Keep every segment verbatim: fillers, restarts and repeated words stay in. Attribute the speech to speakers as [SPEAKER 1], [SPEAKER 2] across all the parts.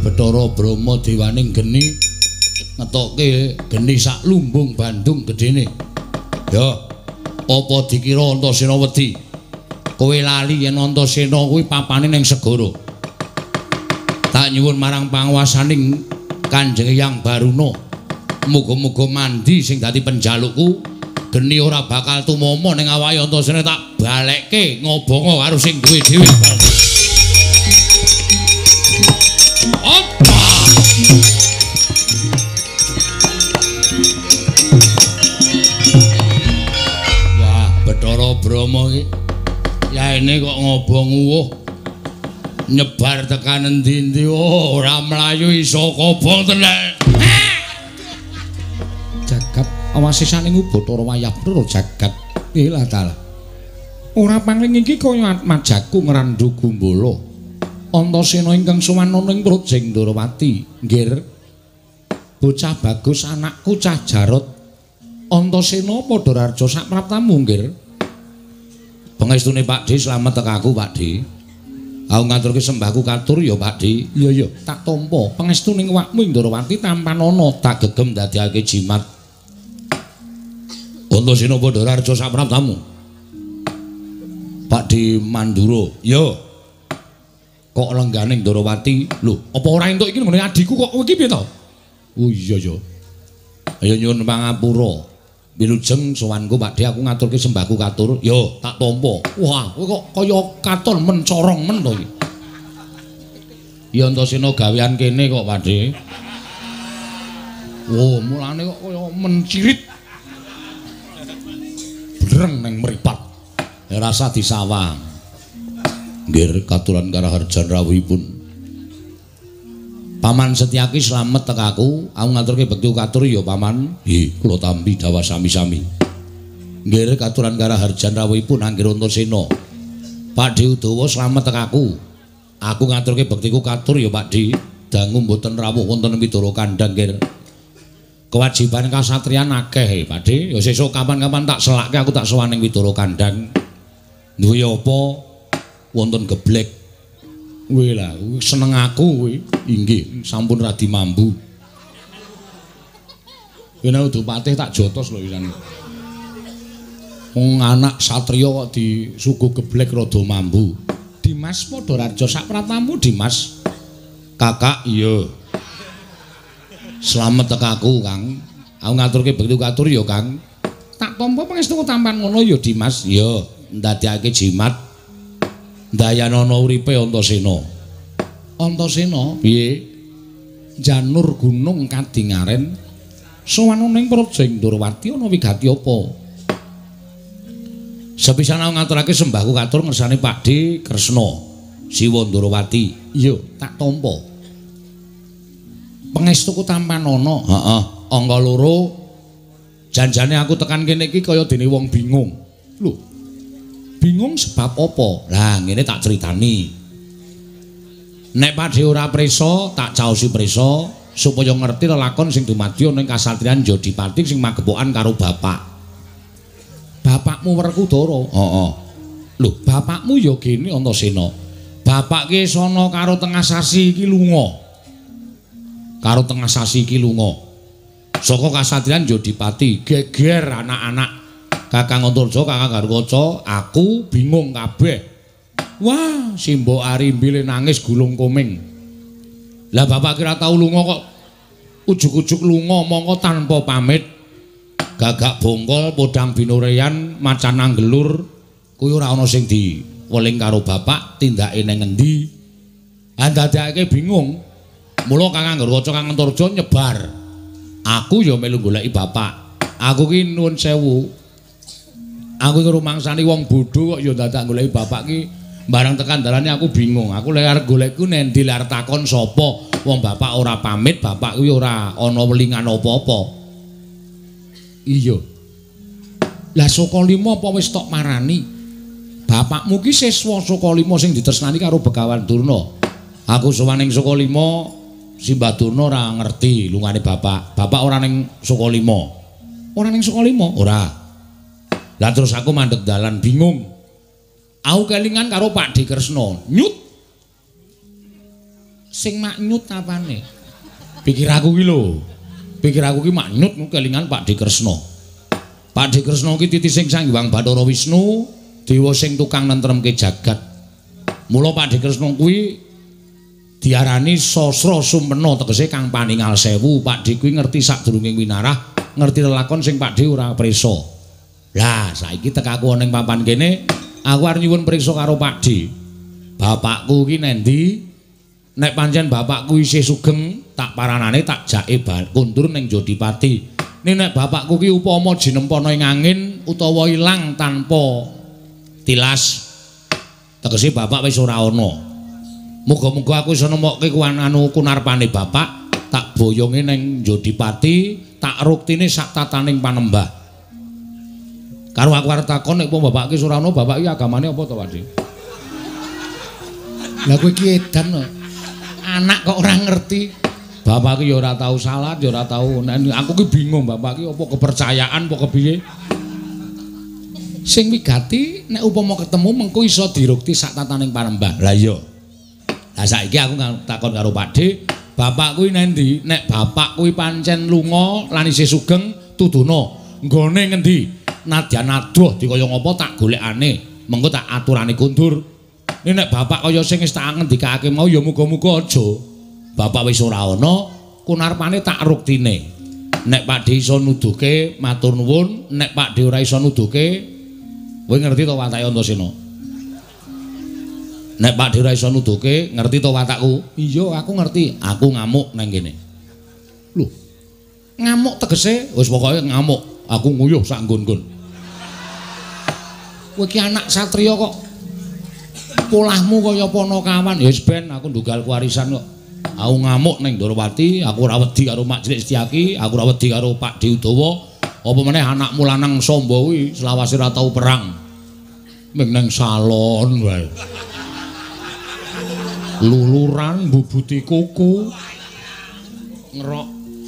[SPEAKER 1] Bathara Brahma dewaning geni ngetokke geni sak lumbung Bandung gedene. Ya, apa dikira Antasena wedi? Kowe lali yen Antasena kuwi papane ning segara. Tak nyuwun marang panguwasaning Kanjeng Hyang Baruna, muga-muga mandi sing dadi penjalukku, geni ora bakal tumama ning awake Antasena tak balekke ngobongo karo sing duwe dhewe. Apa? Wah, Bathara Brahma iki yaene kok ngobong uwuh nyebar tekan endi-endi. Oh, ora mlayu iso kobong tenan. Jagat awasisaning Bathara Wayapura jagat ilah taala. Ora pangling iki kaya majaku ngrandu gumbala. Antasena ingkang suwanana ing Projeng Ndarawati. Nggih. Bocah bagus anakku cah Jarot. Antasena padha raja sak praptamu nggih. Pangestune Pakde slamet tekaku Pakde. Aku ngaturke sembahku katur ya Pakde. Iya iya, tak tampa pangestuning awakmu ing Ndarawati tampanana tak gegem dadekake jimat. Antasena padha raja sak praptamu. Pakde Mandura. Ya. Kok lengganing Ndarawati? Lho, apa ora entuk iki meneh adikku kok iki piye to? Oh iya ya. Ayo nyuwun pangapura. Wilujeng sowanku Pakde aku ngaturke sembahku katur. Yo, tak tampa. Wah, kowe kok kaya katon mencorong men to iki. Ya Antasena gawean kene kok Pakde. Oh, mulane kok kaya mencirit. Breng nang mripat. Rasa disawang. Nggih katuran karaharjan rawuhipun. Paman Setyaki slamet tekaku, aku ngaturke bekti katur ya Paman. Nggih, kula tampi dawa sami-sami. Nggih katuran karaharjan rawuhipun Anggir Antasena. Pakde Udawa slamet tekaku. Aku ngaturke bektiku katur ya Pakde. Dangu mboten rawuh wonten Widara Kandhang nggih. Kewajiban kasatriyan akeh Pakde. Ya sesuk kapan-kapan tak selake aku tak sowan ning Widara Kandhang. Duwe apa? Wonten geblek. Kuwi lah, seneng aku kuwi. Inggih, sampun radi mambu. Yen Udupatih tak jotos lho pisan. Wong anak satriya kok disuguh geblek rada mambu. Dimas padha raja sak pratamu Dimas. Kakak iya. Slamet tekaku Kang. Aku ngaturke bekti katur ya Kang. Tak tampa pangestu tampan ngono ya Dimas. Ya, ndadekake jimat. Dayanana uripe Antasena. Antasena piye? Janur gunung kadingaren sowan ning Projeng Ndarawati ana wigati apa? Sepisan aku ngaturake sembahku katur ngersane Pakde Kresna Siwa Ndarawati. Iya, tak tampa. Pangestuku tampanana. Heeh, angka loro. Janjane aku tekan kene iki kaya dene wong bingung. Lho. Bingung sebab apa? Lah ngene tak critani. Nek Pakde ora prisa, tak caosi prisa supaya ngerti lelakon sing dumadya ning kasatriyan Jodipati sing magepokan karo bapak. Bapakmu Werkudara. Heeh. Lho, bapakmu ya gene Antasena. Bapak ki sono karo tengah sasi iki lunga. Karo tengah sasi iki lunga. Saka kasatriyan Jodipati geger anak-anak Kakang Antarja, Kakang Garwaca, aku bingung kabeh. Wah, si Mbok Arimbile nangis gulung koming. Lah bapak kira tau lunga kok ujug-ujug lunga mongko tanpa pamit. Gagak bongkol podang binoreyan macan anggelur kuwi ora ana sing diweling karo bapak, tindake ning endi. Ah dadekake bingung. Mula Kakang Garwaca, Kakang Antarja nyebar. Aku ya melu goleki bapak. Aku ki nuwun sewu. Aku iki rumangsani wong bodho kok ya dadak goleki bapak ki bareng tekan dalane aku bingung. Aku lek arep golekku nendi lar takon sapa? Wong bapak ora pamit, bapak kuwi ora ana welingan apa-apa. Iya. Lah Sukalima apa wis tok marani? Bapakmu ki siswa Sukalima sing ditresnani karo Begawan Durna. Aku sowan ning Sukalima, Simbah Durna ora ngerti lungane bapak. Bapak ora ning Sukalima. Ora ning Sukalima? Ora. Lah terus aku mandeg dalan bingung. Aku kelingan karo Pakde Kresna. Nyut. Sing maknyut apane? Pikir aku ki lho. Pikir aku ki maknyut kelingan Pak De Kresna. Pak De Kresna ki titi sing Sang Hyang Bathara Wisnu, dewa sing tukang nentremke jagat. Mula Pak De Kresna kuwi diarani Sasra Sumpena tegese kang paningal sewu. Pak De kuwi ngerti sadurunge winarah, ngerti lelakon sing Pak De ora prisa. Lah saiki tekaku ning papan kene, aku arep nyuwun priksa karo Pak De. Bapakku ki nendi? Nek pancen bapakku isih sugeng, tak paranane tak jake bal kundur ning Jodipati. Ning nek bapakku ki upama jinempana ing angin utawa ilang tanpa tilas, tegese bapak wis ora ana. Muga-muga aku iso nemokke kuwan anu kunarpane bapak, tak boyonge ning Jodipati, tak ruktine sak tataning panembah. Karo aku arep takon nek upama bapak ki ora ana, bapak ki agamane apa to, Pak De? Lah kowe ki edan lho. Anak kok ora ngerti. Bapak ki ya ora tau salat, ya ora tau. Aku ki bingung bapak ki apa kepercayaan apa kepiye. Sing wigati nek upama ketemu mengko iso dirukti sak tataning panembah. Lah iya. Lah saiki aku takon karo Pak De, bapak kuwi nendi? Nek bapak kuwi pancen lunga lan isih sugeng, tuduna. Nggone ngendi? Nadyan adoh dikaya ngapa tak golekane. Mengko tak aturane kundur. Ini nek bapak kaya sing wis tak ngendikake mau ya muga-muga aja. Bapak wis ora ana, kunarpane tak ruktine. Nek Pak De iso nuduhke matur nuwun, nek Pak De ora iso nuduhke, kowe ngerti to watake Antasena? Nek Pak De ora iso nuduhke, ngerti to watakku? Iya, aku ngerti. Aku ngamuk nang kene. Lho. Ngamuk tegese wis pokoke ngamuk. Aku nguyuh sak nggon-nggon. Kowe ki anak satriya kok polahmu kaya Panakawan. Ya wis ben aku ndugal warisan kok. Aku ngamuk ning Ndarawati, aku ora wedi karo Mak Cilik Setyaki, aku ora wedi karo Pak De Udawa. Apa meneh anakmu lanang Samba kuwi selawase ora tau perang. Ming nang salon wae. Luluran mbubuti kuku. Ngerok.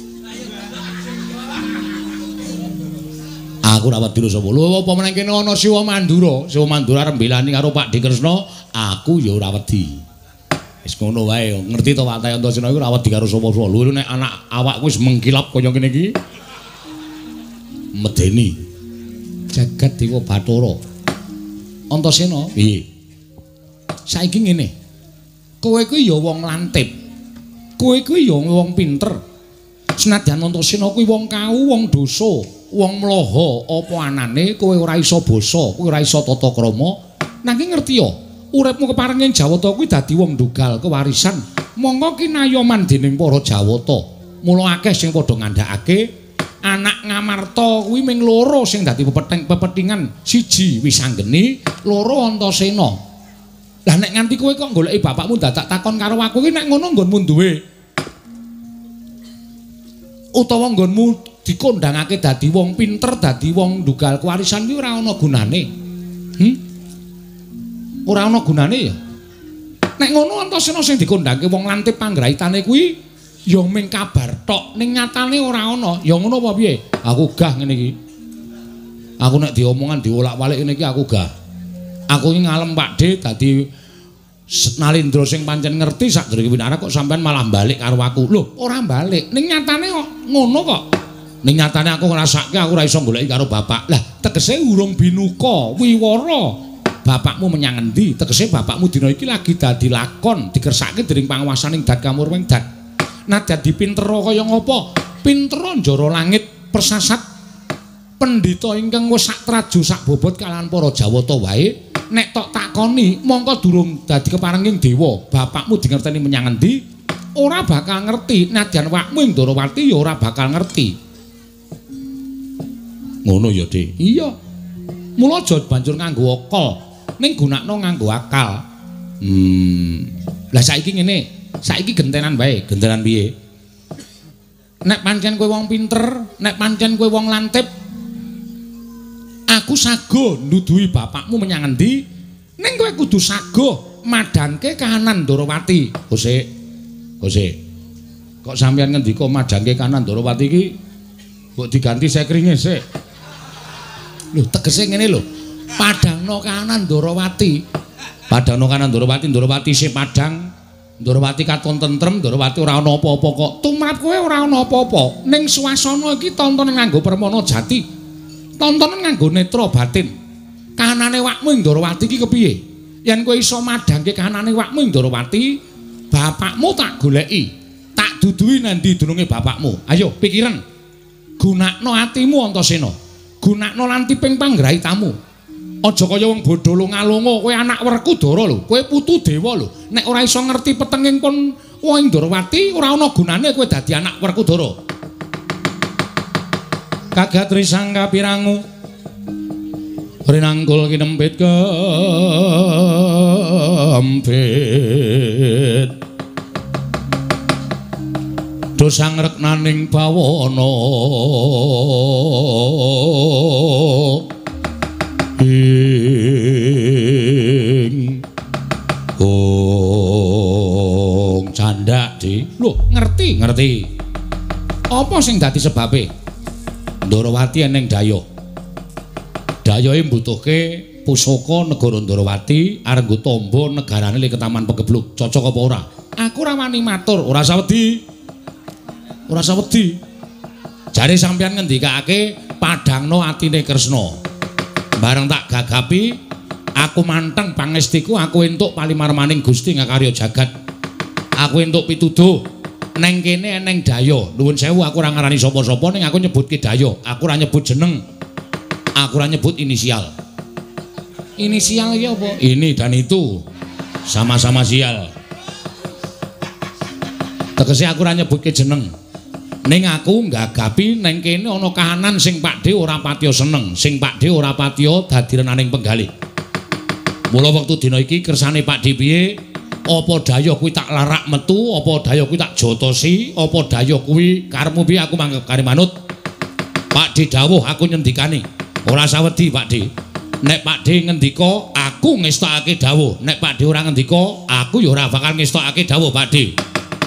[SPEAKER 1] Aku ora wedi sapa. Lho apa meneh kene ana Siwa Mandura. Siwa Mandura arep mbelani karo Pak De Kresna, aku ya ora wedi. Wis ngono wae, ngerti to watake Antasena iku ora wedi karo sapa-sapa. Lho nek anak awakku wis mengkilap kaya ngene iki. Medeni. Jagat Dewa Bathara. Antasena, piye? Saiki ngene. Kowe kuwi ya wong lantip. Kowe kuwi ya wong pinter. Senadyan Antasena kuwi wong kau, wong dosa. Wong mlaha apa anane kowe ora iso basa, kowe ora iso tata krama, nanging ngerti ya uripmu keparenging Jawata kuwi dadi wong ndugal kewarisan. Monggo kinayoman dening para Jawata. Mula akeh sing padha ngandhakake anak Ngamarta kuwi ming loro sing dadi pepething pepethingan, siji Wisanggeni, loro Antasena. Lah nek nganti kowe kok goleki bapakmu dadak takon karo aku ki nek ngono nggonmu duwe utawa nggonmu dikondhangake dadi wong pinter, dadi wong ndugal kewarisan kuwi ora ana gunane. Hm? Ora ana gunane ya. Nek ngono Antasena sing dikondhangke wong lantip panggraitane kuwi ya ming kabar tok, ning nyatane ora ana. Ya ngono apa piye? Aku gah ngene iki. Aku nek diomongan diolak-walik ngene iki aku gah. Aku iki ngalem Pak De dadi Nalindra sing pancen ngerti sadurunge winara kok sampean malah balik karo aku. Lho, ora balik. Ning nyatane kok ngono kok. Ning nyatane aku ngrasake aku ora iso goleki karo bapak. Lah, tegese urung binuka, wiwara. Bapakmu menyang endi? Tegese bapakmu dina iki lagi dadi lakon, dikersake dening panguwasaning Dat Kamurweng Dat. Nadyan dipintera kaya ngapa? Pintera njara langit persasat pendhita ingkang wis sak traju sak bobot kalahan para Jawata wae. Nek tok takoni mongko durung dadi keparenging dewa, bapakmu dingerteni menyang endi? Ora bakal ngerti. Nadyan wakmu ing Ndarawati ya ora bakal ngerti. Ngono ya, Dik. Iya. Mula aja banjur nganggo akal, ning gunakno nganggo akal. Hmm. Lah saiki ngene, saiki gentenan wae, gentenan piye? Nek pancen kowe wong pinter, nek pancen kowe wong lantip, aku sago nduduhi bapakmu menyang endi, ning kowe kudu sago madangke kahanan Ndarawati. Gosek. Gosek. Kok sampeyan ngendika madangke kahanan Ndarawati iki mbok diganti sekringe sik. Lho tegese ngene lho. Padangno kahanan Ndarawati. Padangno kahanan Ndarawati, Ndarawati sing padang Ndorowati katon tentrem, Ndorowati ora ana apa-apa kok. Tumrap kowe ora ana apa-apa. Ning swasana iki tontonan nganggo permana jati. Tontonan nganggo netra batin. Kahanane wakmu ing Ndorowati iki kepiye? Yen kowe iso madhangke kahanane wakmu ing Ndorowati, bapakmu tak goleki. Tak duduhi nandi dununge bapakmu. Ayo pikiran. Gunakno atimu Antasena. Gunakno lan tiping panggrahi tamu. Aja kaya wong bodho lunga-lunga, kowe anak Werkudara lho, kowe putu dewa lho. Nek ora iso ngerti petenging pun wong Ndorowati, ora ana gunane kowe dadi anak Werkudara. Kagatri sangka pirangu rinangkul kinempit kempit dosang reknaning bawana ing ong candak di lho ngerti ngerti apa sing dadi sebabe Ndorowati eneng daya dayoe mbutuhke pusaka negara Ndorowati arep nggo tamba negarane le Ketaman Pegebluk cocok apa ora aku ora wani matur ora usah wedi ora usah wedi jare sampeyan ngendikake padhangno atine Kresna bareng tak gagapi aku manteng pangestiku aku entuk palimarmaning Gusti ngakarya jagat aku entuk pituduh neng kene eneng daya nuwun sewu aku ora ngarani sapa-sapa ning aku nyebutke daya aku ora nyebut jeneng aku ora nyebut inisial inisial iki apa ini dan itu sama-sama sial tegese aku ora nyebutke jeneng ning aku nggagapi neng kene ana kahanan sing Pakde ora patiya seneng sing Pakde ora patiya dadi renaning penggalih mula wektu dina iki kersane Pakde piye apa daya kuwi tak larak metu apa daya kuwi tak jotosi apa daya kuwi karepmu piye aku manggep kare manut Pakde dawuh aku nyendikani ora sawedi Pakde nek Pakde ngendika aku ngestokake dawuh nek Pakde ora ngendika aku ya ora bakal ngestokake dawuh Pakde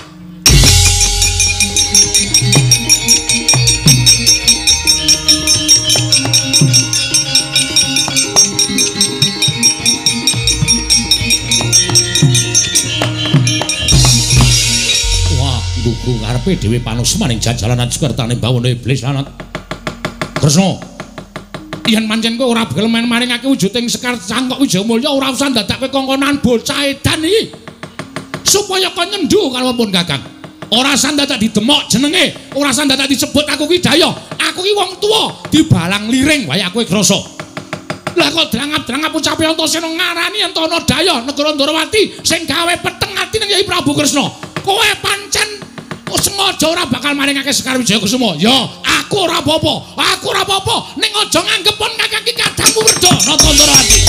[SPEAKER 1] Gugu karepe dhewe panusmaning jajalanan sukertane bawana iblis lanat Kresna yen pancen kowe ora gelem maringake wujuding Sekar Cangkok Wijayamulya ora usah ndadake kongkonan bocah edan iki supaya kon nyendu karo pun Kakang ora usah dadak didemok jenenge ora usah dadak disebut aku ki daya aku ki wong tuwa dibalang liring wae aku krasa lah kok drangap-drangap ucape Antasena ngarani Antana Daya negara Ndorowati sing gawe peteng ati ning Kyai Prabu Kresna kowe pancen sengaja ora bakal maringake Sekar Wijayakusuma ya aku ora apa-apa aku ora apa-apa ning aja nganggep pon Kakang ki kadangmu Werda Nata Ndorowati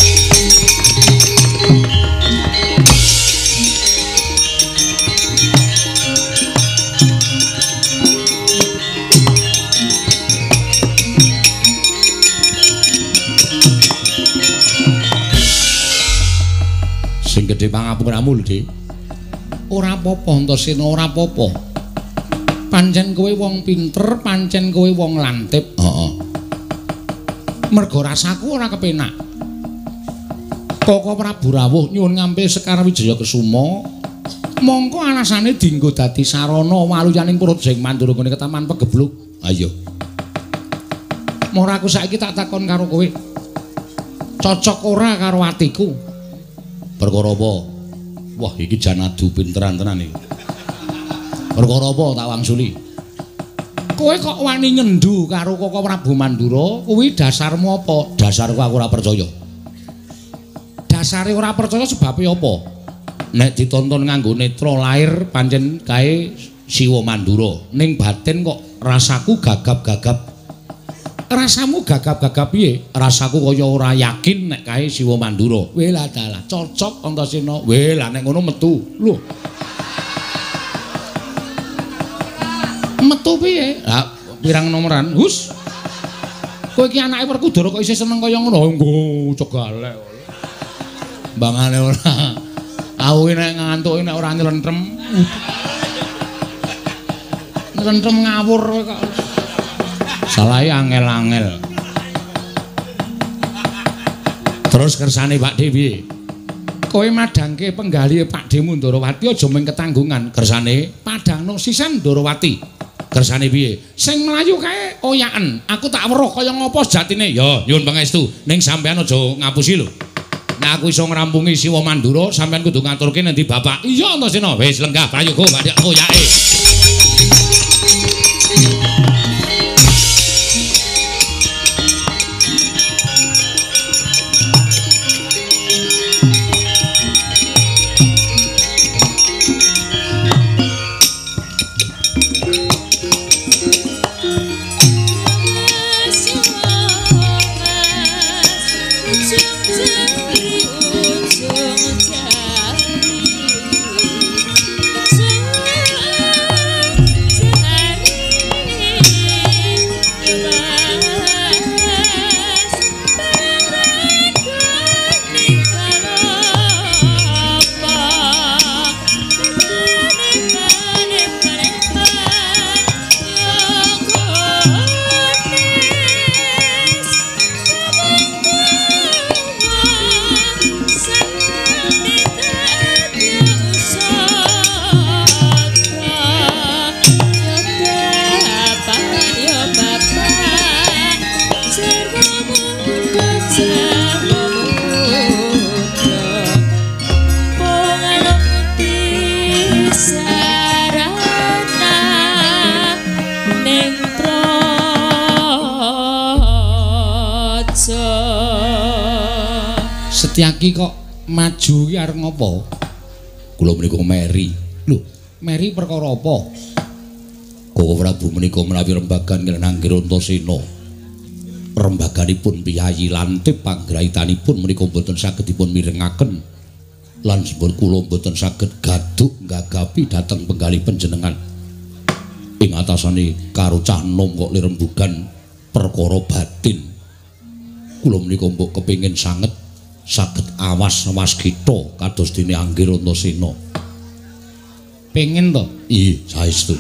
[SPEAKER 1] sing gedhe pangapuramu lho Dik ora apa-apa Antasena ora apa-apa pancen kowe wong pinter pancen kowe wong lantip heeh mergo rasaku ora kepenak Koko Prabu rawuh nyuwun ngambil Sekar Wijayakusuma mongko alasane dienggo dadi sarana waluyaning Projeng Mandura ngene Ketaman Pegebluk ayo ora aku saiki tak takon karo kowe cocok ora karo atiku perkara apa wah iki jan adu pinteran tenan iki perkara apa tak wangsuli kowe kok wani nyendu karo Koko Prabu Mandura kuwi dasarmu apa dasarku aku ora percaya dasare ora percaya sebabe apa nek ditonton nganggo netra lair pancen kae Siwa Mandura ning batin kok rasaku gagap-gagap rasamu gagap-gagap piye rasaku kaya ora yakin nek kae Siwa Mandura weh lah dalah cocok Antasena weh lah nek ngono metu lho metu piye? Lah pirang nomoran? Hus. Kowe iki anake Werkudara kok isih seneng kaya ngono? Nggo cegalek. Mbangane ora. Aku nek ngantuk nek ora nylentrem. Nylentrem ngawur kowe kok. Salahe angel-angel. Terus kersane Pakde piye? kowe madangke penggali Pakdemu Ndarawati aja mung ketanggungan kersane padangno sisan Ndarawati kersane piye sing mlayu kae oyaken aku tak weruh kaya ngopo sejatine ya nyuwun pangestu ning sampean aja ngapusi lho nek aku iso ngrampungi Siwa Mandura sampean kudu ngaturke nendi bapak iya Antasena wis lenggah prayoga badhe oyake Setyaki kok maju ki arep ngopo? Kula menika meri. Lho, meri perkara apa? Koko Prabu menika menawi rembagan kaliyan Anggir Antasena. Rembaganipun piyayi lantip panggraitanipun menika boten saged dipun mirengaken. Lan sampun kula boten saged gaduk gagapi dhateng penggalih panjenengan. Ing atasane karo cah nom kok lirembugan perkara batin. Kula menika mbok kepengin sanget saged awas waskita kados dene Anggir Antasena. Pengen to? Iya, saestu.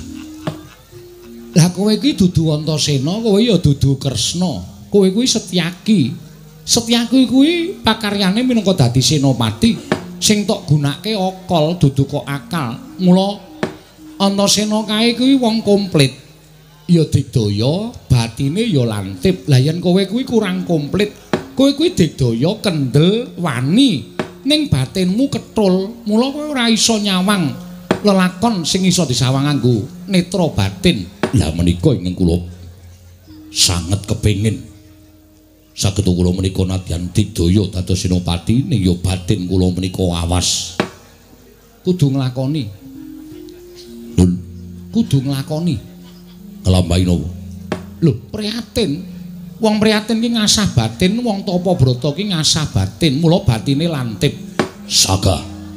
[SPEAKER 1] Lah kowe iki dudu Antasena, kowe ya dudu Kresna. Kowe kuwi Setyaki. Setyaki kuwi pakaryane minangka dadi senopati sing tok gunake akal dudu kok akal. Mula Antasena kae kuwi wong komplit. Ya digdaya, batine ya lantip. Lah yen kowe kuwi kurang komplit, kowe kuwi digdaya kendel wani ning batinmu ketul. Mula kowe ora iso nyawang lelakon sing iso disawang nganggo netra batin. Lah menika ingkang kula sanget kepengin saged kula menika nadyan digdaya dados senopati ning ya batin kula menika awas. Kudu nglakoni. Lho, kudu nglakoni. Kelambahi napa? Lho, prihatin. Wong prihatin ki ngasah batin, wong tapa brata ki ngasah batin, mula batine lantip. Saga.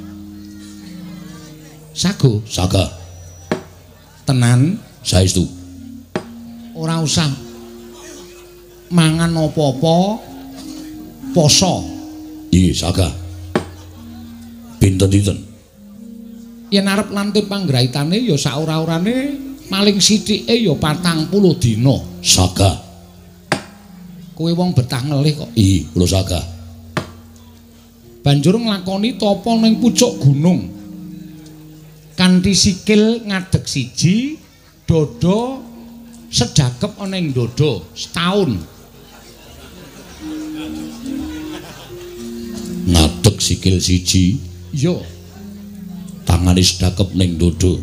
[SPEAKER 1] Sago, saga. Tenan, saestu. Ora usah mangan apa-apa poso. Iya, saga. Pinten-pinten. Yen arep lantip panggraitane ya sak ora-orane maling sithike ya patang puluh dina. Saga. Kowe wong betah ngelih kok. Iya, kula saga. Banjur nglakoni tapa ning pucuk gunung. Kanthi sikil ngadeg siji, dada sedakep ana ing dada setahun. Ngadeg sikil siji, iya. Tangane sedakep ning dada.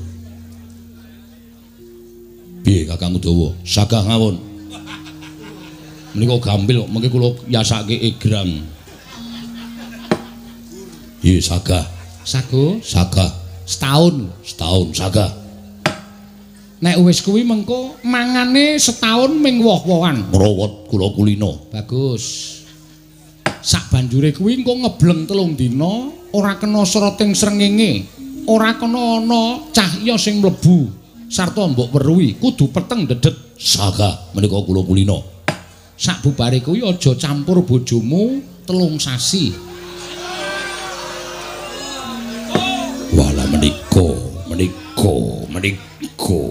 [SPEAKER 1] Piye Kakang Udawa? Sagah ngawon. Menika gampil kok, mengke kula yasake egrang. Iya, sagah. Sago? Sagah. Setahun, setahun sagah. Nek wis kuwi mengko mangane setahun ming woh-wohan. Ngrawat kula kulina. Bagus. Sak banjure kuwi engko ngebleng telung dina, ora kena srating srengenge, ora kena ana cahya sing mlebu sarta mbok weruhi, kudu peteng dedet. Sagah menika kula kulina. Sak bubare kuwi aja campur bojomu telung sasi. Wala menika, menika, menika.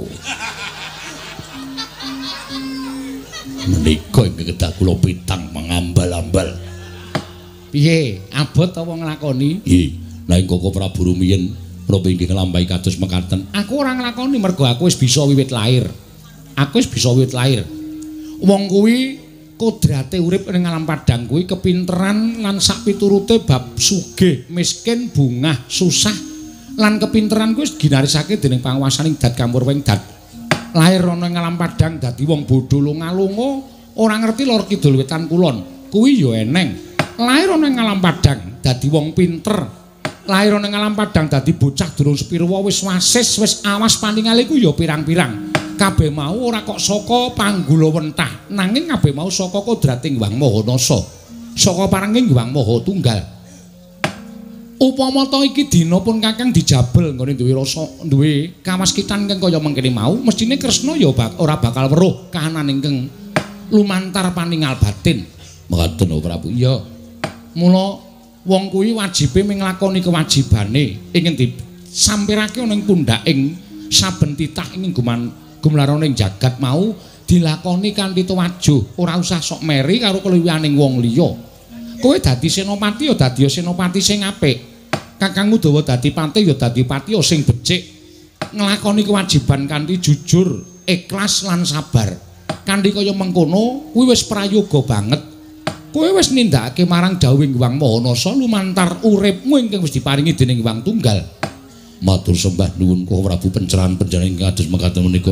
[SPEAKER 1] Menika ingkang kedah kula pitang mangambal-ambal. Piye? Abot apa nglakoni?
[SPEAKER 2] Nggih. Nah Koko Prabu rumiyin menapa inggih nglampahi kados mekaten.
[SPEAKER 1] Aku ora nglakoni mergo aku wis bisa wiwit lair. Aku wis bisa wiwit lair. Wong kuwi kodrate urip ning alam padang kuwi kepinteran lan sak piturute bab sugih, miskin, bungah, susah lan kepinteran kuwi ginarisake dening panguwasaning dat campur wengdat. Lair ana ing alam padang dadi wong bodho lunga-lunga, ora ngerti lor kidul wetan kulon. Kuwi ya eneng. Lair ana ing alam padang dadi wong pinter. Lair ana ing alam padang dadi bocah durung sepirwa wis wasis, wis awas paningale ku ya pirang-pirang. Kabeh mau ora kok saka panggula wentah, nanging kabeh mau saka kodrating Hyang Maha Nasa. Saka parenging Hyang Maha Tunggal. Upama ta iki dina pun Kakang dijabel nggone duwe rasa duwe kawaskitan kang kaya mengkene mau, mestine Kresna ya bak, ora bakal weruh kahanan ingkang lumantar paningal batin.
[SPEAKER 2] Mekaten O Prabu.
[SPEAKER 1] Iya. Mula wong kuwi wajibe nglakoni kewajibane ing disampirake ana ing pundhaking saben titah ing guman gumlaraning jagat mau dilakoni kanthi tuwajuh, ora usah sok meri karo keluwihaning wong liya. Kowe dadi senopati ya dadi senopati sing apik. Kakang Udawa dadi pati ya dadi pati sing becik. Nglakoni kewajiban kanthi jujur, ikhlas lan sabar. Kanthi kaya mengkono kuwi wis prayoga banget. Kowe wis nindakake marang dawuhing Hyang Maha Nasa lumantar uripmu ingkang wis diparingi dening Hyang Tunggal.
[SPEAKER 2] Matur sembah nuwun Koko Prabu pencerahan panjenengan kados mekaten menika.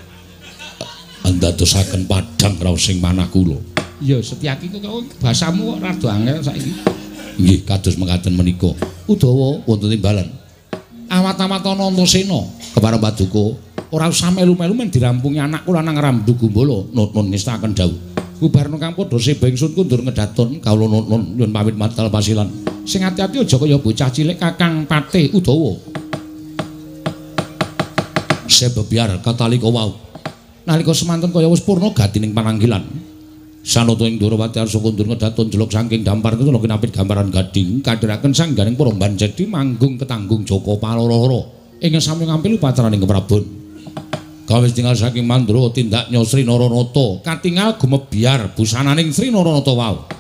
[SPEAKER 2] Andadosaken padhang raos sing manah kula.
[SPEAKER 1] Ya Setyaki kok basamu kok rada angel saiki.
[SPEAKER 2] Nggih kados mekaten menika.
[SPEAKER 1] Udawa
[SPEAKER 2] wonten timbalan.
[SPEAKER 1] Awat-awat ana Antasena kepareng Paduka ora usah melu-melu men dirampungi anakku lanang Ramdu Gumbala nun ngestaken dawuh. Bubarno kang padha seba ingsun kundur ngedaton kawula nun nyuwun pamit matal pasilan. Sing ati-ati aja kaya bocah cilik Kakang Patih Udawa.
[SPEAKER 2] Sebebiar katalika wau.
[SPEAKER 1] Nalika semanten kaya wis purna gatining pananggilan.
[SPEAKER 2] Sanata ing Durawati arsa kundur ngedaton jeluk saking dampar kula kinapit gambaran gading kadhiraken sangganing para Banjedi manggung ketanggung Jaka Paloro
[SPEAKER 1] ing sami ngampil upacaraning keprabon.
[SPEAKER 2] Kawis tinggal saking Mandura tindaknya Sri Naranata
[SPEAKER 1] katingal gumebyar busananing Sri Naranata wau.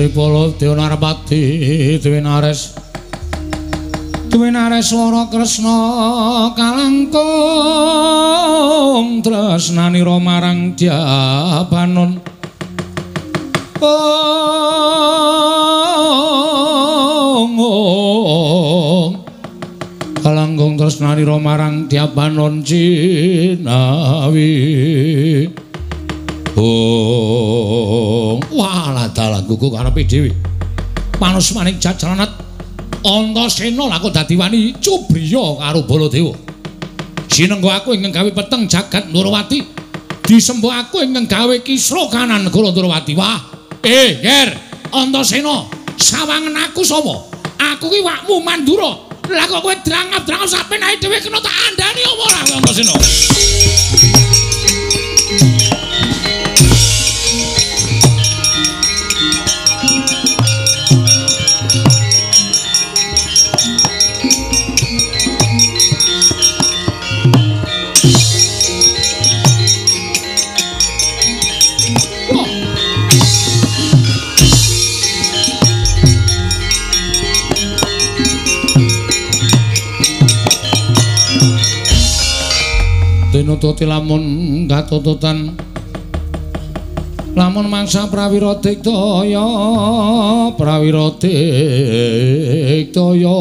[SPEAKER 1] Polo Dewa Narpati Dewi Nares Dewi Nareswara Kresna kalangkung tresnani marang Dyabanon oh kalangkung tresnani marang Dyabanon Cinawi oh walah dalan gugu karepe dhewe manus maning jajalanat Antasena laku dadi wani cubriya karo Baladewa sinenggo aku ingkang gawe peteng jagat Ndrawati disembo aku ingkang gawe kisra kanan negara Ndrawati wah eh ger Antasena sawangen aku sapa aku ki wakmu Mandura lah kok kowe drangap-drangap sapenae dhewe kena tak andani apa ora Antasena Nututi lamun katututan lamun mangsa prawira diktaya prawira diktaya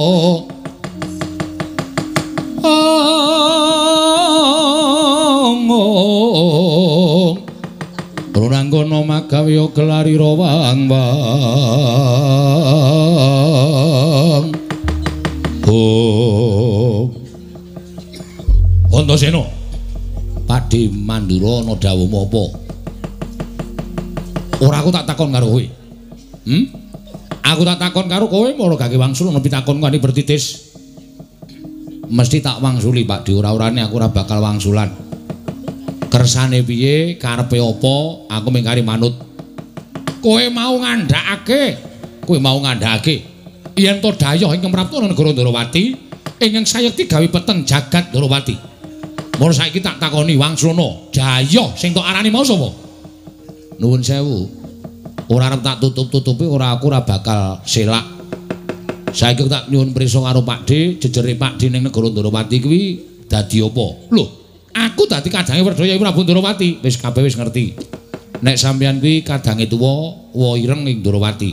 [SPEAKER 1] oh Ranggana magawe gelari rawang bang oh Antasena Pakde Mandura ana dawuh apa? Ora aku tak takon karo kowe. Hm? Aku tak takon karo kowe mara gak wangsul ana pitakon kani bertitis. Mesti tak wangsuli Pakde, ora-orane aku ora bakal wangsulan. Kersane piye, karepe apa, aku mengkari manut. Kowe mau ngandhakake, kowe mau ngandhakake yen to dayah ingkang prapta negara Ndrawati ingkang sayekti gawe peteng jagat Ndrawati. Mula saiki tak takoni Wangsana, dayah sing tok arani mau sapa? Nuwun sewu. Ora arep tak tutup-tutupi ora aku ora bakal selak. Saiki tak nyuwun prisa karo Pakde, jejere Pakde ning negara Ndrawati kuwi dadi apa? Lho, aku dadi kadange Werdaya Prabu Ndrawati. Wis kabeh wis ngerti. Nek sampeyan kuwi kadange tuwa, wa ireng ing Ndrawati.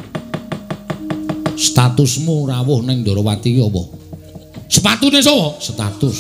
[SPEAKER 1] Statusmu rawuh ning Ndrawati ki apa? Sepatune sapa? Status.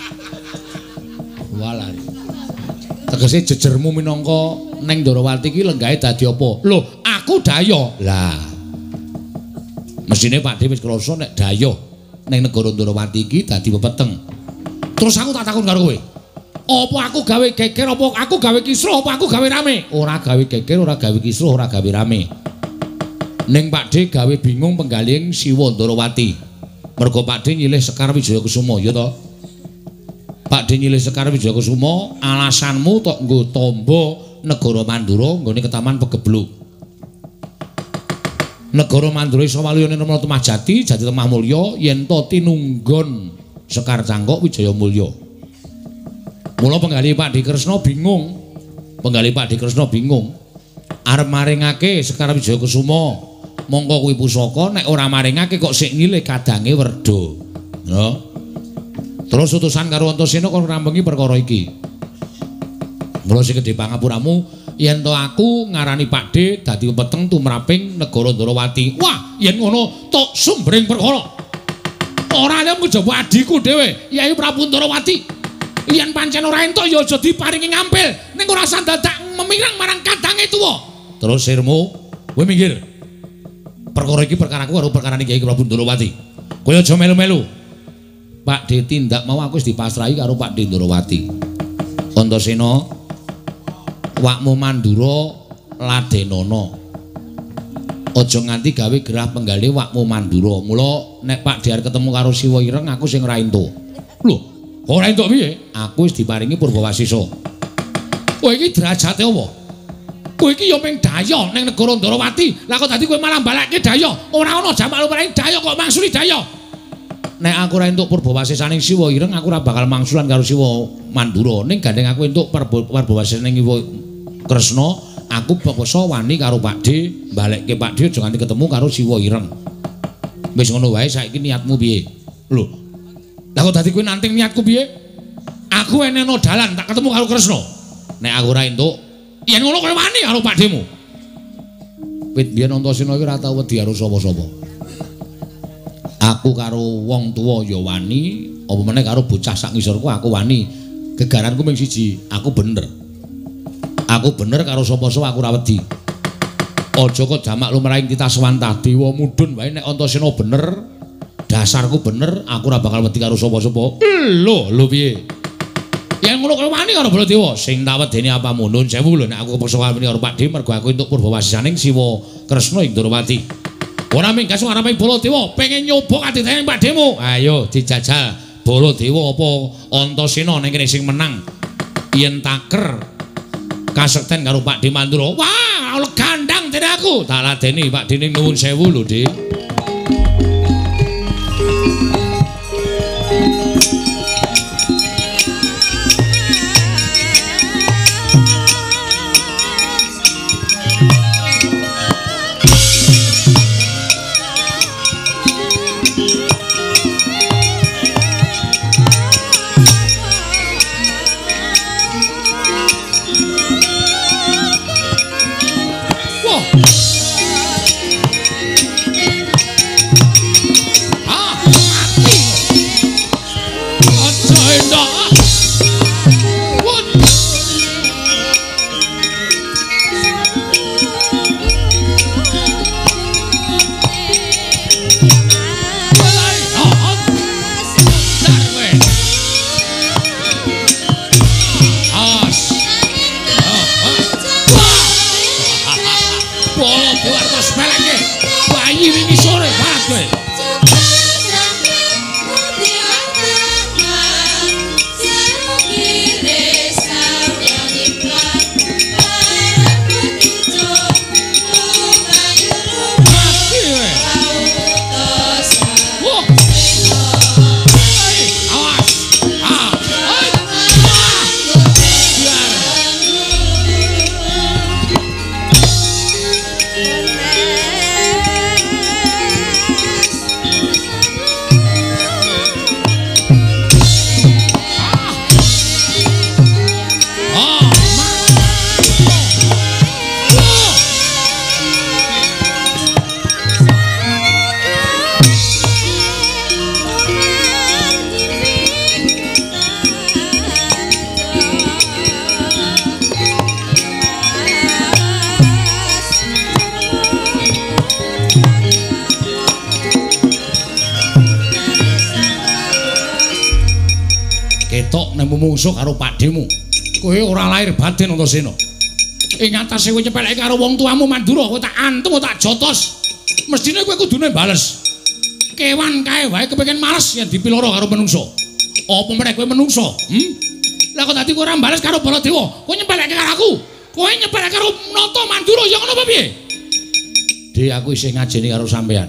[SPEAKER 1] Walah. Tegese jejermu minangka ning Ndrawati ki lenggahe dadi apa? Lho, aku dayah. Lah. Mesine Pakde wis krasa nek dayah ning negara Ndrawati iki dadi pepeteng. Terus aku tak takon karo kowe. Apa aku gawe geger apa aku gawe kisruh apa aku gawe rame? Ora gawe geger, ora gawe kisruh, ora gawe rame. Ning Pakde gawe bingung penggaling Siwa Ndrawati. Mergo Pakde nyilih Sekar Wijaya Kusuma, ya to? Pakde nyilih Sekar Wijaya Kusuma, alasanmu tok nggo tamba negara Mandura nggone Ketaman Pegebluk. Negara Mandura iso waliyane Rama Tumajati, Jati Temah Mulya yen to tinunggon Sekar Cangkok Wijaya Mulya. Mula penggali Pakde Kresna bingung. Penggali Pakde Kresna bingung. Arep maringake Sekar Wijaya Kusuma. Mongko kuwi pusaka nek ora maringake kok sik nyilih kadange Werda. Ya. Terus utusan karo Antasena kon ngrambengi perkara iki. Mula sing gedhe pangapuramu yen to aku ngarani Pakde dadi peteng tumraping negara Ndrawati. Wah, yen ngono tok sumbering perkara. Ora liya kejaba adiku dhewe, Yai Prabu Ndrawati. Yen pancen ora entuk ya aja diparingi ngampil, ning ora sandadak memirang marang kadange tuwa. Terus sirmu, kowe minggir. Perkara iki perkaraku karo perkarane Kyai Prabu Ndrawati. Kowe aja melu-melu. Pakde tindak mau aku wis dipasrahi karo Pakde Ndrawati. Antasena, wakmu Mandura ladenana. Aja nganti gawe gerah penggalih wakmu Mandura. Mula nek Pakde arep ketemu karo Siwa Ireng aku sing ora entuk. Lho, ora entuk piye? Aku wis diparingi Purbawasisa. Kowe iki derajate apa? Kowe iki ya mung dayah ning negara Ndrawati. Lah kok dadi kowe malah balekke dayah? Ora ana jamak lumrahing dayah kok mangsuli dayah. Nek aku ora entuk Purbawasisaning Siwa Ireng, aku ora bakal mangsulan karo Siwa Mandura. Ning gandeng aku entuk Purbawasisaning Iwa Kresna,
[SPEAKER 2] aku bangsa wani karo Pakde balekke Pakde aja nganti ketemu karo Siwa Ireng. Wis ngono wae saiki niatmu piye? Lho. Lah kok dadi kowe nanting niatku piye? Aku eneno dalan tak ketemu karo Kresna. Nek aku ora entuk, yen ngono kowe wani karo Pakdemu. Wit biyen Antasena iki ora tau wedi karo sapa-sapa. Aku karo wong tuwa ya wani, apa meneh karo bocah sak ngisorku aku wani. Gegaranku mung siji, aku bener. Aku bener karo sapa-sapa aku ora wedi. Aja kok jamak lumrahing titah Swanta Dewa mudhun wae nek Antasena bener, dasarku bener, aku ora bakal wedi karo sapa-sapa. Lho, lho piye? Yen ngono kowe wani karo Baladewa, sing tak wedeni apamu nun sewu lho nek aku kepeksa wani karo Pakde mergo aku entuk purbawasisaning Siwa Kresna ing Durawati. Ora minggas ngareping Baladewa, pengen nyoba kadidayane Pakdemu. Ayo dijajal Baladewa apa Antasena ning kene sing menang. Yen taker kasekten karo Pakde Mandura. Wah, gandang dene aku. Tak ladeni Pakde ning nuwun sewu lho, Dik. Mungsuh karo Pakdemu. Kowe ora lahir batin Antasena. Ing atase kowe nyepeleke karo wong tuamu Mandura, kowe tak antem tak jotos. Mestine kowe kudune bales. Kewan kae wae kepengin males yen dipiloro karo menungso. Apa meneh kowe menungso? Hm? Lah kok dadi kowe ora bales karo Baladewa? Kowe nyepeleke karo aku. Kowe nyepeleke karo Nata Mandura ya ngono apa piye? Dik, aku isih ngajeni karo sampean.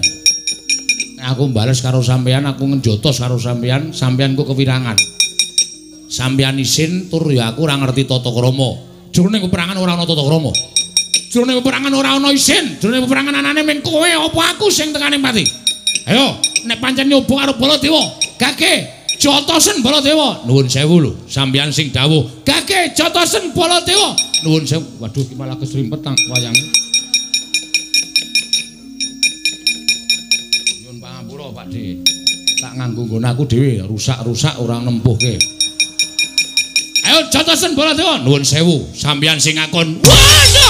[SPEAKER 2] Nek aku bales karo sampean, aku ngejotos karo sampean, sampean kok kewirangan. Sampeyan isin tur ya aku ora ngerti tata krama. Jroning peperangan ora ana tata krama. Jroning peperangan ora ana isin, jroning peperangan anane mung kowe apa aku sing tekaning pati. Ayo, nek pancen nyoba karo Baladewa, gage jotosen Baladewa. Nuwun sewu lho, sampeyan sing dawuh, gage jotosen Baladewa. Nuwun sewu. Waduh, iki malah kesrimpet tang wayange. Nyuwun pangapura, Pakde. Tak nganggo nggon aku dhewe, rusak-rusak ora nempuhke. Ayo jotosen Baladewa. Nuwun sewu, sampeyan sing ngakon. Waduh.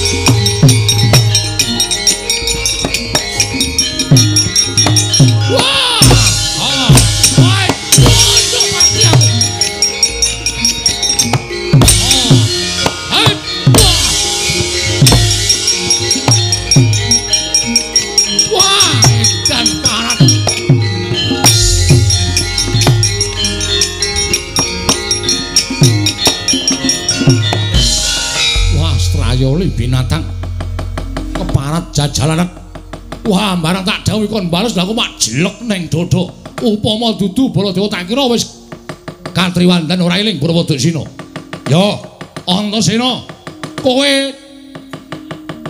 [SPEAKER 2] Wah. Ah. Wah. Waduh mati aku. Ah. Hai. Wah. Wah, edan karat. Yoli binatang keparat jajalanan. Wah, barang tak dawuh kon bales lha kok mak jelek ning dodo. Upama dudu Baladewa tak kira wis katriwandan ora eling Balawadasena. Yo, Antasena, kowe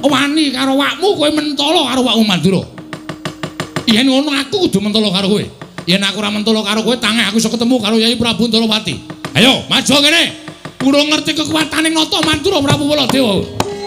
[SPEAKER 2] wani karo awakmu kowe mentolo karo awakmu Mandura. Yen ngono aku kudu mentolo karo kowe. Yen aku ora mentolo karo kowe tangi aku iso ketemu karo Yai Prabu Ndorowati. Ayo maju kene. Urung ngerti kekuatane nata Mandura Prabu Baladewa.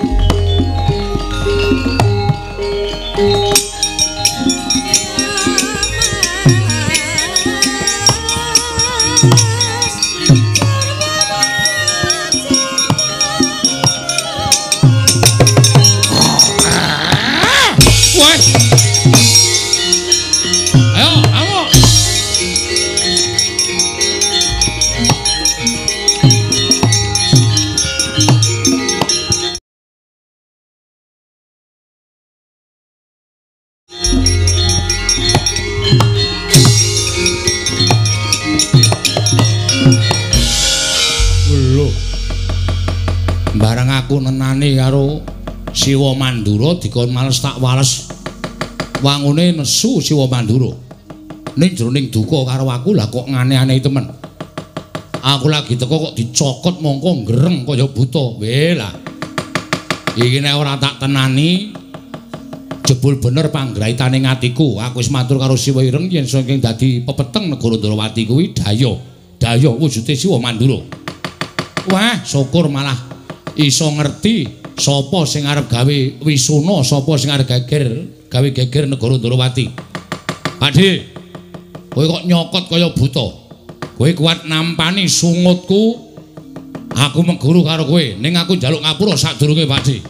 [SPEAKER 2] Barang aku nenani karo Siwa Mandura dikon males tak wales wangune nesu Siwa Mandura ning jroning duka karo aku lah kok ngane-ane temen aku lagi teko kok dicokot mongko ngereng kaya buta weh lah iki nek ora tak tenani jebul bener panggraitane ngatiku aku wis matur karo Siwa Ireng yen saking dadi pepeteng negara Ndorowati kuwi daya daya wujude Siwa Mandura wah syukur malah iso ngerti sapa sing arep gawe wisuna, sapa sing arep geger, gawe geger negara Ndorowati. Pakde, kowe kok nyokot kaya buta. Kowe kuat nampani sungutku. Aku mengguru karo kowe, ning aku njaluk ngapura sadurunge, Pakde.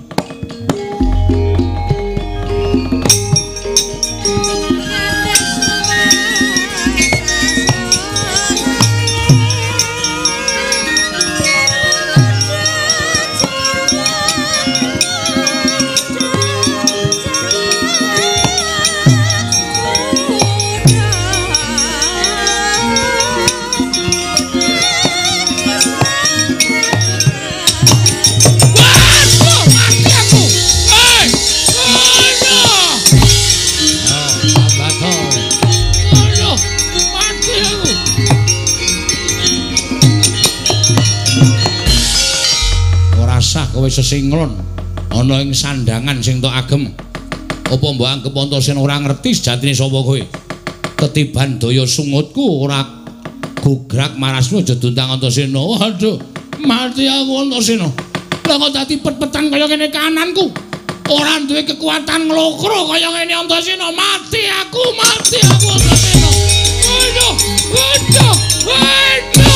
[SPEAKER 2] Kowe sesinglon ana ing sandangan sing tok agem apa mbok anggep Antasena ora ngerti sejatine sapa kowe ketiban daya sungutku ora gugrak marasmu aja dundang Antasena waduh mati aku Antasena lha kok dadi pet-petan kaya ngene kananku ora duwe kekuatan nglokro kaya ngene Antasena mati aku mati aku Antasena waduh waduh waduh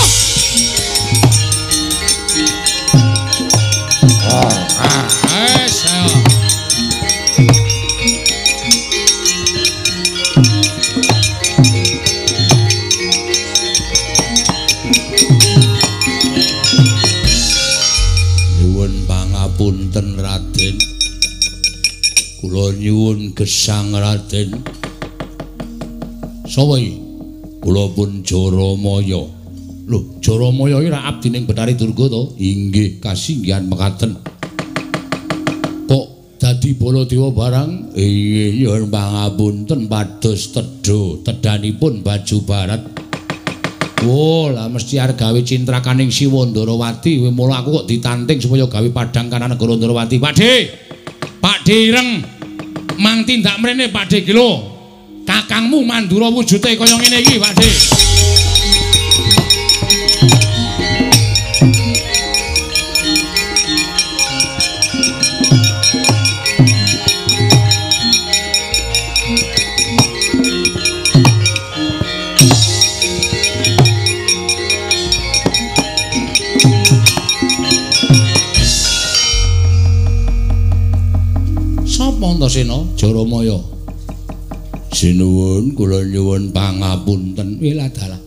[SPEAKER 2] Punten Raden, kula nyuwun gesang Raden. Sapa iki? Kula pun Jaramaya. Lho, Jaramaya iki ra abdining Betari Durga to? Inggih, kasinggihan mekaten. Kok dadi Baladewa barang? Inggih, nyuwun pangapunten pados tedha tedhanipun baju barat. Oh, lah mesti arep gawe cintrakaning Siwa Ndorowati, mula aku kok ditanting supaya gawe padang kana negara Ndorowati. Pakde. Pakde Ireng. Mang tindak mrene Pakde iki lho. Kakangmu Mandura wujude kaya ngene iki, Pakde. Antasena Jaramaya. Sinuwun kula nyuwun pangapunten. Wela dalah.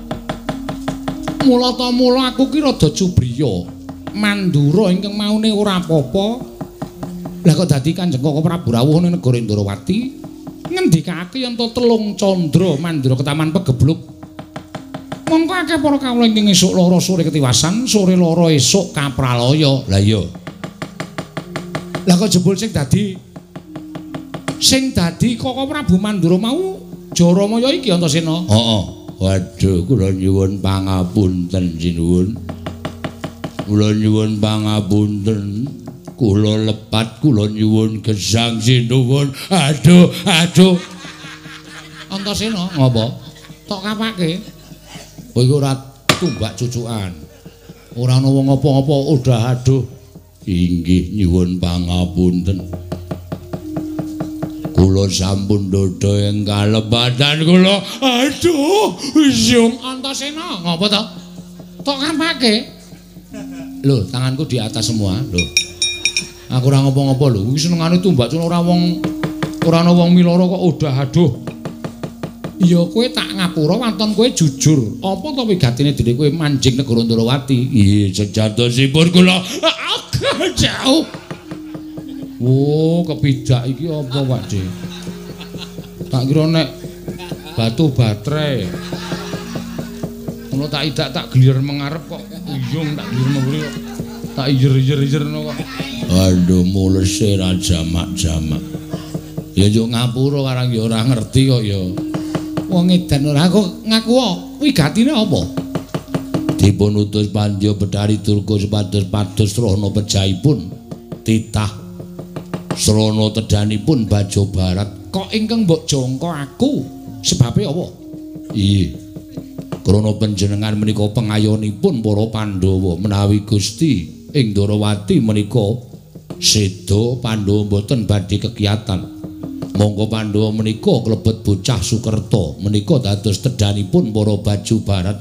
[SPEAKER 2] Mula ta mula aku ki rada cubriya. Mandura ingkang maune ora apa-apa. Lah kok dadi Kanjeng Koko Prabu rawuh ning negara Ndorowati ngendikake yen to telung candra Mandura ketaman pegebluk. Mongko akeh para kawula ingkang esuk lara sore ketiwasan, sore lara esuk kapralaya. Lah iya. Lah kok jebul sing dadi sing dadi Koko Prabu Mandura mau Jaramaya iki Antasena. Heeh. Waduh, kula nyuwun pangapunten sinuwun. Kula nyuwun pangapunten.
[SPEAKER 1] Kula lepat kula nyuwun gesang sinuwun. Aduh, aduh.
[SPEAKER 2] Antasena ngapa? Tok kapake.
[SPEAKER 1] Kowe iki ora tumbak cucukan. Ora ana wong apa-apa, udah aduh. Inggih nyuwun pangapunten. Kula sampun dodo ing kalebatan kula. Aduh, Yung
[SPEAKER 2] Antasena ngapa to? Tok kapake.
[SPEAKER 1] Lho, tanganku di atas semua, lho. Aku ora ngopo-ngopo lho. Iki senengane tumbak cuma ora wong ora ana wong miloro kok udah aduh.
[SPEAKER 2] Ya kowe tak ngapura wanton kowe jujur. Apa to wigatine dene kowe manjing negara Ndrawati?
[SPEAKER 1] Iya, sejatosipun kula
[SPEAKER 2] jauh. Oh, kepidak iki apa, Pak De? Tak kira nek batu baterai. Ono tak idak tak glier mengarep kok uyung tak glier mburi kok. Tak ijer-ijer-ijerno kok.
[SPEAKER 1] Aduh, mulese ra jamak-jamak. Ya yo ngapura warang ya ora ngerti kok ya.
[SPEAKER 2] Wong edan ora kok ngaku wigatine apa?
[SPEAKER 1] Dipun utus Pandya Betari Durga supados-pados srana pejahipun titah srana tedanipun Baja Barat.
[SPEAKER 2] Kok ingkang mbok jangka aku sebabe apa?
[SPEAKER 1] Iya. Krana panjenengan menika pengayonipun para Pandhawa menawi Gusti ing Ndrawati menika seda Pandhawa boten badhe kegiatan. Monggo Pandhawa menika klebet bocah Sukerta menika dados tedanipun para Baju Barat.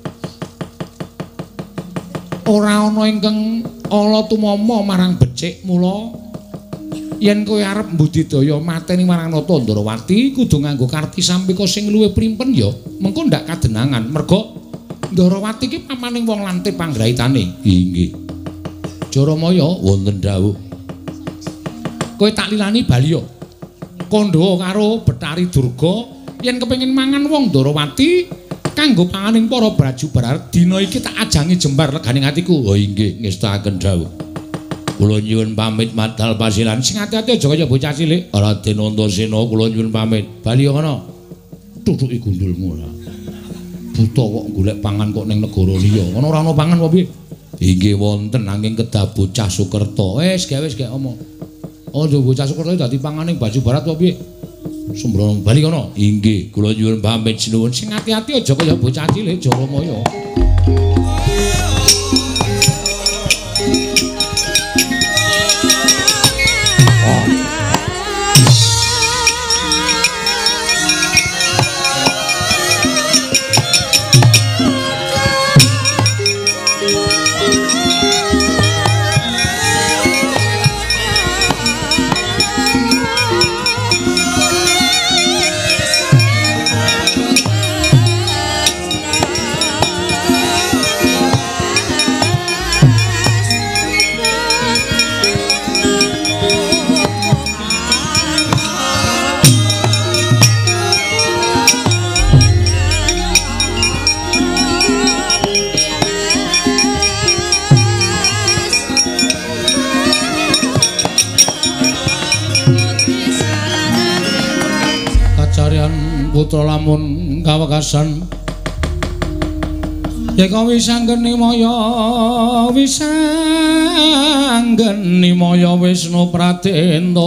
[SPEAKER 2] Ora ana ingkang ala tumama marang becik mula yen kowe arep mbudidaya mateni marang Nata Ndrawati kudu nganggo karti sampika sing luwih primpen ya mengko ndak kadenangan merga Ndrawati iki pamaning wong lante panggraitane.
[SPEAKER 1] Inggih.
[SPEAKER 2] Jaramaya
[SPEAKER 1] wonten dawuh.
[SPEAKER 2] Kowe tak lilani bali ya. Kandha karo Betari Durga yen kepengin mangan wong Ndrawati kanggo panganing para Baju Barat dina iki tak ajangi jembar leganing atiku.
[SPEAKER 1] Oh inggih ngestaken dawuh. Kula nyuwun pamit madal pasilan.
[SPEAKER 2] Sing ati-ati aja kaya bocah cilik.
[SPEAKER 1] Raden Antasena kula nyuwun pamit.
[SPEAKER 2] Bali kono. Tutuki gundulmu ora. Buta kok golek pangan kok ning negara liya. Kono ora ana pangan apa piye?
[SPEAKER 1] Inggih wonten nanging kedah bocah Sukerta.
[SPEAKER 2] Wis gawe wis gawe omong. Oh, bocah Sukerta dadi panganing Baju Barat apa piye? Sembrono bali kono.
[SPEAKER 1] Inggih, kula nyuwun pamit sinuwun.
[SPEAKER 2] Sing ati-ati aja kaya bocah cilik Jaramaya. Putra lamun kawekasan yeka wisanggeni maya wisanggeni maya Wisnu Pratenta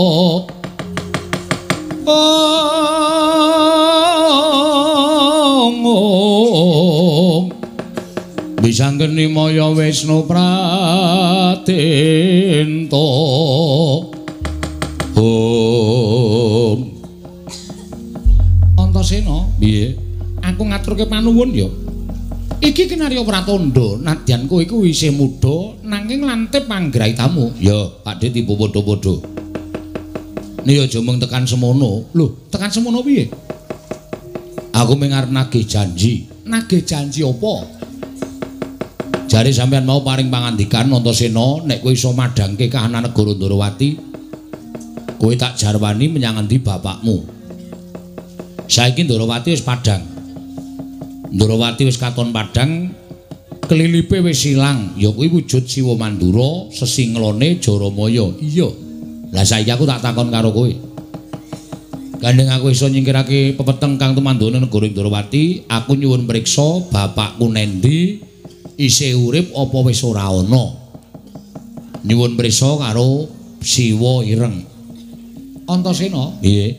[SPEAKER 2] oh wisanggeni maya Wisnu Pratenta oh Antasena, piye? Aku ngaturke panuwun ya. Iki kinarya pratandha, nadyan kowe iku isih muda nanging lante panggraitamu.
[SPEAKER 1] Ya, Pakde tiba padha-padha. Nek aja mung tekan semono.
[SPEAKER 2] Lho, tekan semono piye?
[SPEAKER 1] Aku mung arep nagih janji.
[SPEAKER 2] Nagih janji apa?
[SPEAKER 1] Jare sampean mau paring pangandikan Antasena nek kowe iso madhangke kahanan negara Ndrawati, kowe tak jarwani menyang endi bapakmu. Saiki Ndrawati wis padhang. Ndrawati wis katon padhang, kelilipe wis ilang. Ya kuwi wujud Siwa Mandura, sesinglone Jaramaya.
[SPEAKER 2] Iya.
[SPEAKER 1] Lah saiki aku tak takon karo kowe. Gandeng aku iso nyingkirake pepeteng kang tumandone negara Ndrawati, aku nyuwun mriksa bapakku nendi, isih urip apa wis ora ana. nyuwun prisa karo Siwa Ireng.
[SPEAKER 2] Antasena,
[SPEAKER 1] nggih.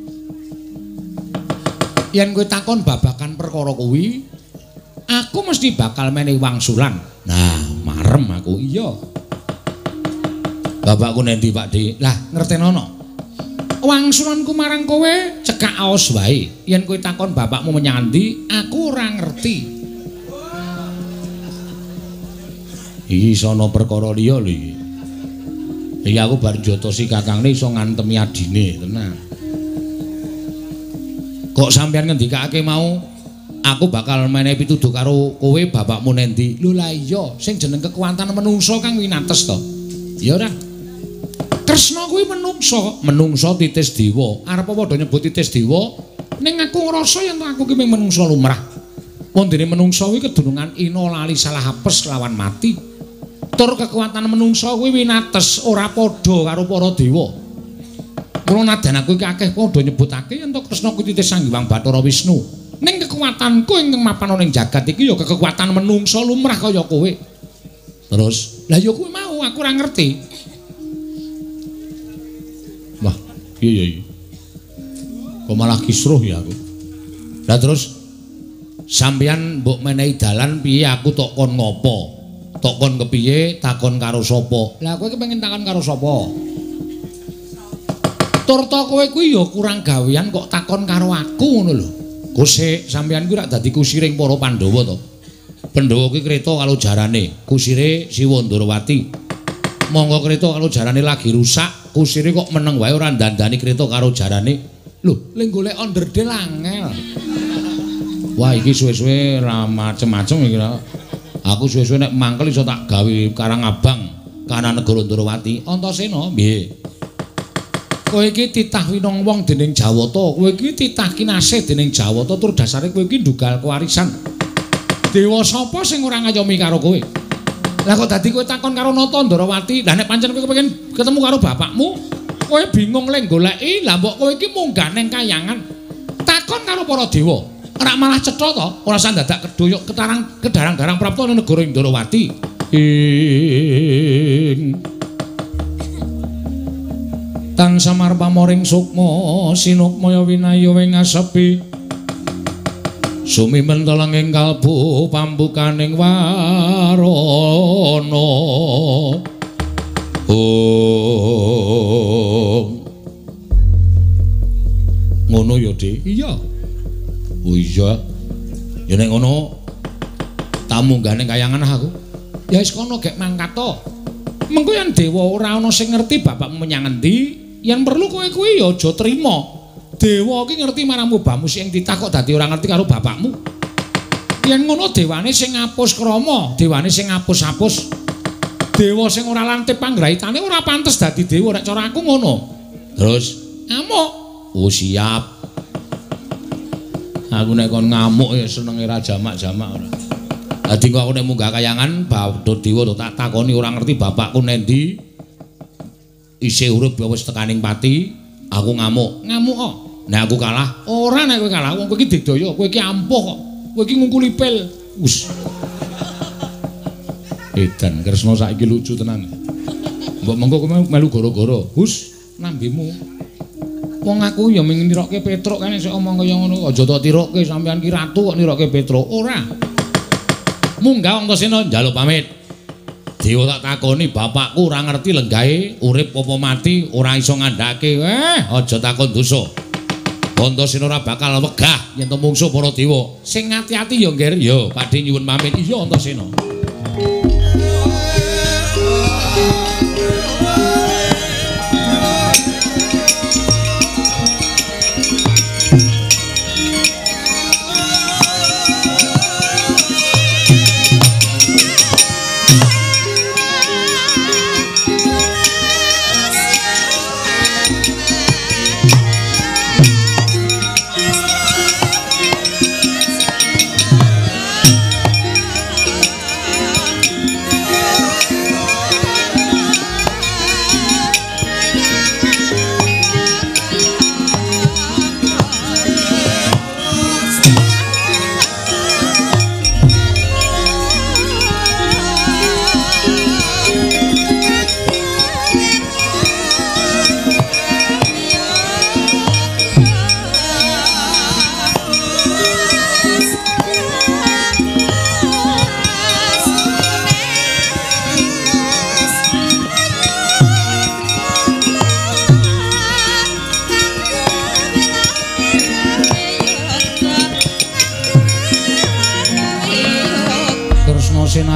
[SPEAKER 2] Yen kowe takon babakan perkara kuwi, aku mesti bakal menehi wangsulan.
[SPEAKER 1] Nah, marem aku.
[SPEAKER 2] Iya.
[SPEAKER 1] Bapakku nendi, Pakde?
[SPEAKER 2] Lah, ngertenono. Wangsulanku marang kowe cekak aos wae. Yen kowe takon bapakmu menyang ndi, aku ora ngerti.
[SPEAKER 1] Iki sono perkara liya lho iki. Iki aku bar jotosi kakangne iso ngantemi adine, tenan. Kok sampean ngendikake mau aku bakal menehi pituduh karo kowe bapakmu nendi?
[SPEAKER 2] Lho lah iya, sing jeneng kekuatan menungso kang winates to. Ya ora. Tresna kuwi menungso,
[SPEAKER 1] menungso titis dewa.
[SPEAKER 2] Arep padha nyebut titis dewa, ning aku ngrasa yen aku ki menungso lumrah. Wondene menungso kuwi kedunungan ina lali salah apes lawan mati. Tur kekuatan menungso kuwi winates ora padha karo para dewa. Mula nadan aku iki akeh padha nyebutake yen to Kresna kuwi titis Sanghyang Bathara Wisnu. Ning kekuatanku ingkang mapan ana ing jagat iki ya kekuatan menungso lumrah kaya kowe.
[SPEAKER 1] Terus,
[SPEAKER 2] lah ya kuwi mau aku ora ngerti.
[SPEAKER 1] Wah, iya iya. Kok malah kisruh ya aku. Lah terus sampeyan mbok menehi dalan piye aku tok kon ngopo? Tok kon kepiye takon karo sapa?
[SPEAKER 2] Lah kowe kepengin takon karo sapa? Turta kowe kuwi ya kurang gawean kok takon karo aku ngono lho.
[SPEAKER 1] Kusik sampeyan kuwi rak dadi kusiring para Pandhawa to. Pandhawa kuwi kreta kalau jarane, kusire Siwa Ndarawati. Monggo kreta kalau jarane lagi rusak, kusire kok meneng wae ora ndandani kreta karo jarane.
[SPEAKER 2] Lho, ling golek onderdel angel.
[SPEAKER 1] Wah, iki suwe-suwe ra macem-macem iki. Aku suwe-suwe nek mangkel iso tak gawe Karangabang kana negara Ndarawati.
[SPEAKER 2] Antasena,
[SPEAKER 1] nggih.
[SPEAKER 2] Kowe iki titah winong wong dening Jawata, kowe iki titah kinasih dening Jawata tur dasare kowe iki ndugal kewarisan. Dewa sapa sing ora ngayomi karo kowe? Lah kok dadi kowe takon karo Nata Ndarawati? Lah nek pancen kowe kepengin ketemu karo bapakmu, kowe bingung lek goleki, lah mbok kowe iki munggah ning kayangan. Takon karo para dewa. Ora malah cetha to, ora usah dadak kedoyok ketarang kedarang-darang prapta ning negara Ndarawati.
[SPEAKER 1] Ing
[SPEAKER 2] Tang samar pamoring sukma sinukmaya winaya wing asepi
[SPEAKER 1] sumimen telenging kalbu pambukaning warana oh ngono ya Dik.
[SPEAKER 2] Iya.
[SPEAKER 1] Oh iya. Ya nek ngono tamu gane kayangan aku.
[SPEAKER 2] Ya wis kono gek mangkat to. Mengko yen dewa ora ana sing ngerti bapakmu menyang endi, yen perlu kowe kuwi ya aja trima. Dewa iki ngerti marang mubamu sing titah kok dadi ora ngerti karo bapakmu. Yen ngono dewane sing ngapus krama, dewane sing ngapus-apus. Dewa sing ora lantip panggraitane ora pantes dadi dewa nek cara aku ngono.
[SPEAKER 1] Terus
[SPEAKER 2] ngamuk.
[SPEAKER 1] Oh siap. Aku nek kon ngamuk ya senenge ra jamak-jamak ora. Dadi kok aku nek munggah kayangan Bathara Dewa tak takoni ora ngerti bapakku nendi. Isih urip ya wis tekaning pati, aku ngamuk.
[SPEAKER 2] Ngamuk kok.
[SPEAKER 1] Nek aku kalah,
[SPEAKER 2] ora nek kowe kalah, wong kowe iki digdaya, kowe iki ampuh kok. Kowe iki ngungkuli pil.
[SPEAKER 1] Wus. Edan Kresna saiki lucu tenan. Mbok mengko kowe melu gara-gara. Hus,
[SPEAKER 2] nambimu. Wong aku ya ming nirokke Petruk kan sik omong kaya ngono. Aja tak tirokke sampean ki ratu kok nirokke Petruk. Ora.
[SPEAKER 1] Munggah Antasena njaluk pamit. Dewa tak takoni bapakku ora ngerti lenggahe urip apa mati ora iso ngandhake. Eh, aja takon dosa. Antasena ora bakal wegah yen to mungsuh para dewa.
[SPEAKER 2] Sing ati-ati ya, Nger.
[SPEAKER 1] Ya, Pakde nyuwun pamit.
[SPEAKER 2] Iya Antasena.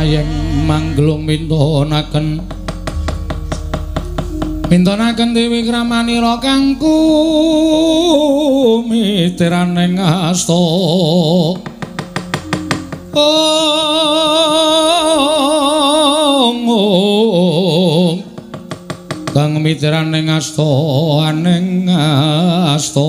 [SPEAKER 2] mayeng manglung mintonaken mintonaken Dewi Kramanira kangku mitiraning asta ong kang mitiraning asta aning asta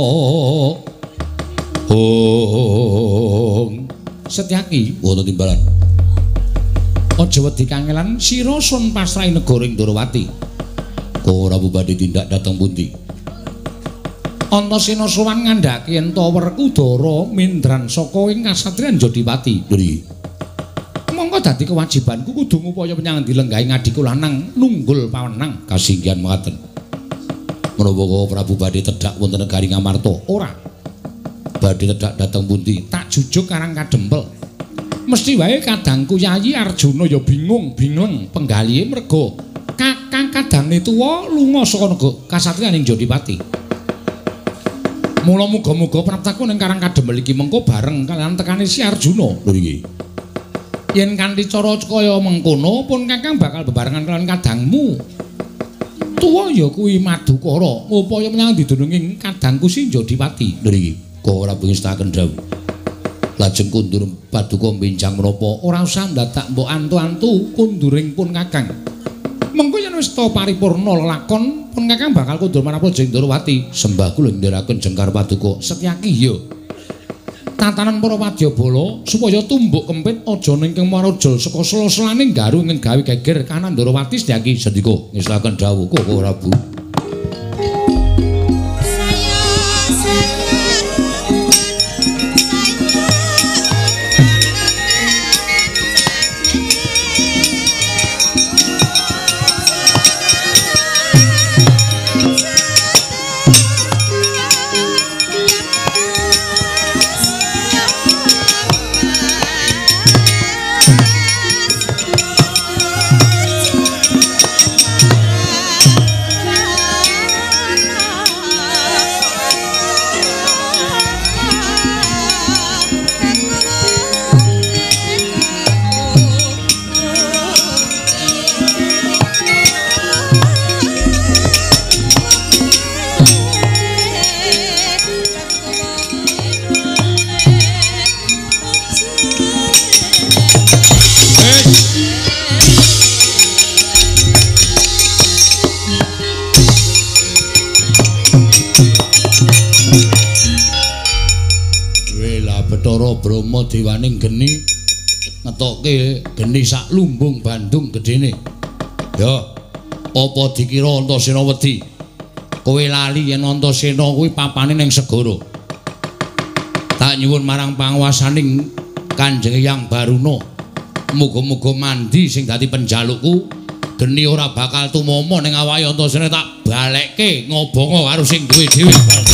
[SPEAKER 2] ong Setyaki wonten timbalan aja wedi kangelan sira sun pasrahi negara ing Ndorowati ora badhe tindak dhateng pundi Antasena sowan ngandhaki ento Werkudara mindran saka ing kasatriyan Jodipati nggih monggo dadi kewajibanku kudu ngupaya menyang dilenggahi ngadiku lanang nunggul pawenang kasinggihan mekaten menawa Prabu badhe tedhak wonten negari Ngamarta ora badhe tedhak dhateng pundi tak jujuk karang kadempel mesti wae kadangku Yayi Arjuna ya bingung-bingung penggalihe merga kakang kadangne tuwa lunga saka negara kasatriyan ing Jodipati. Mula muga-muga praptaku ning Karang Kadempel iki mengko bareng kaliyan tekane si Arjuna. Lho iki. Yen kanthi cara kaya mengkono pun kakang bakal bebarengan kaliyan kadangmu. Tuwa ya kuwi Madukara, upaya menyang didununging kadangku si Jodipati. Lho iki. Kok ora pengestaken dawuh. Lajeng kundur paduka benjang menapa ora usah ndadak mbok antu-antu kunduring pun kakang. Mengko yen wis ta paripurna lakon pun kakang bakal kundur marang Praja Ndorowati sembah kula ndherekaken jengkar paduka Setyaki ya tatanan para wadyabala supaya tumbuk kempit aja ning Kemaraja saka sela-selane garu ing gawe geger kanan Ndorowati Setyaki sendika ngestaken dawuh kok ora Bu Brahma dewaning geni ngetokke geni sak lumbung Bandung gedene. Ya, apa dikira Antasena wedi? Kowe lali yen Antasena kuwi papane ning segara. Tak nyuwun marang panguwasaning Kanjeng Hyang Baruna, muga-muga mandi sing dadi penjalukku, geni ora bakal tumama ning awake Antasena tak balekke ngobongo karo sing duwe dhewe.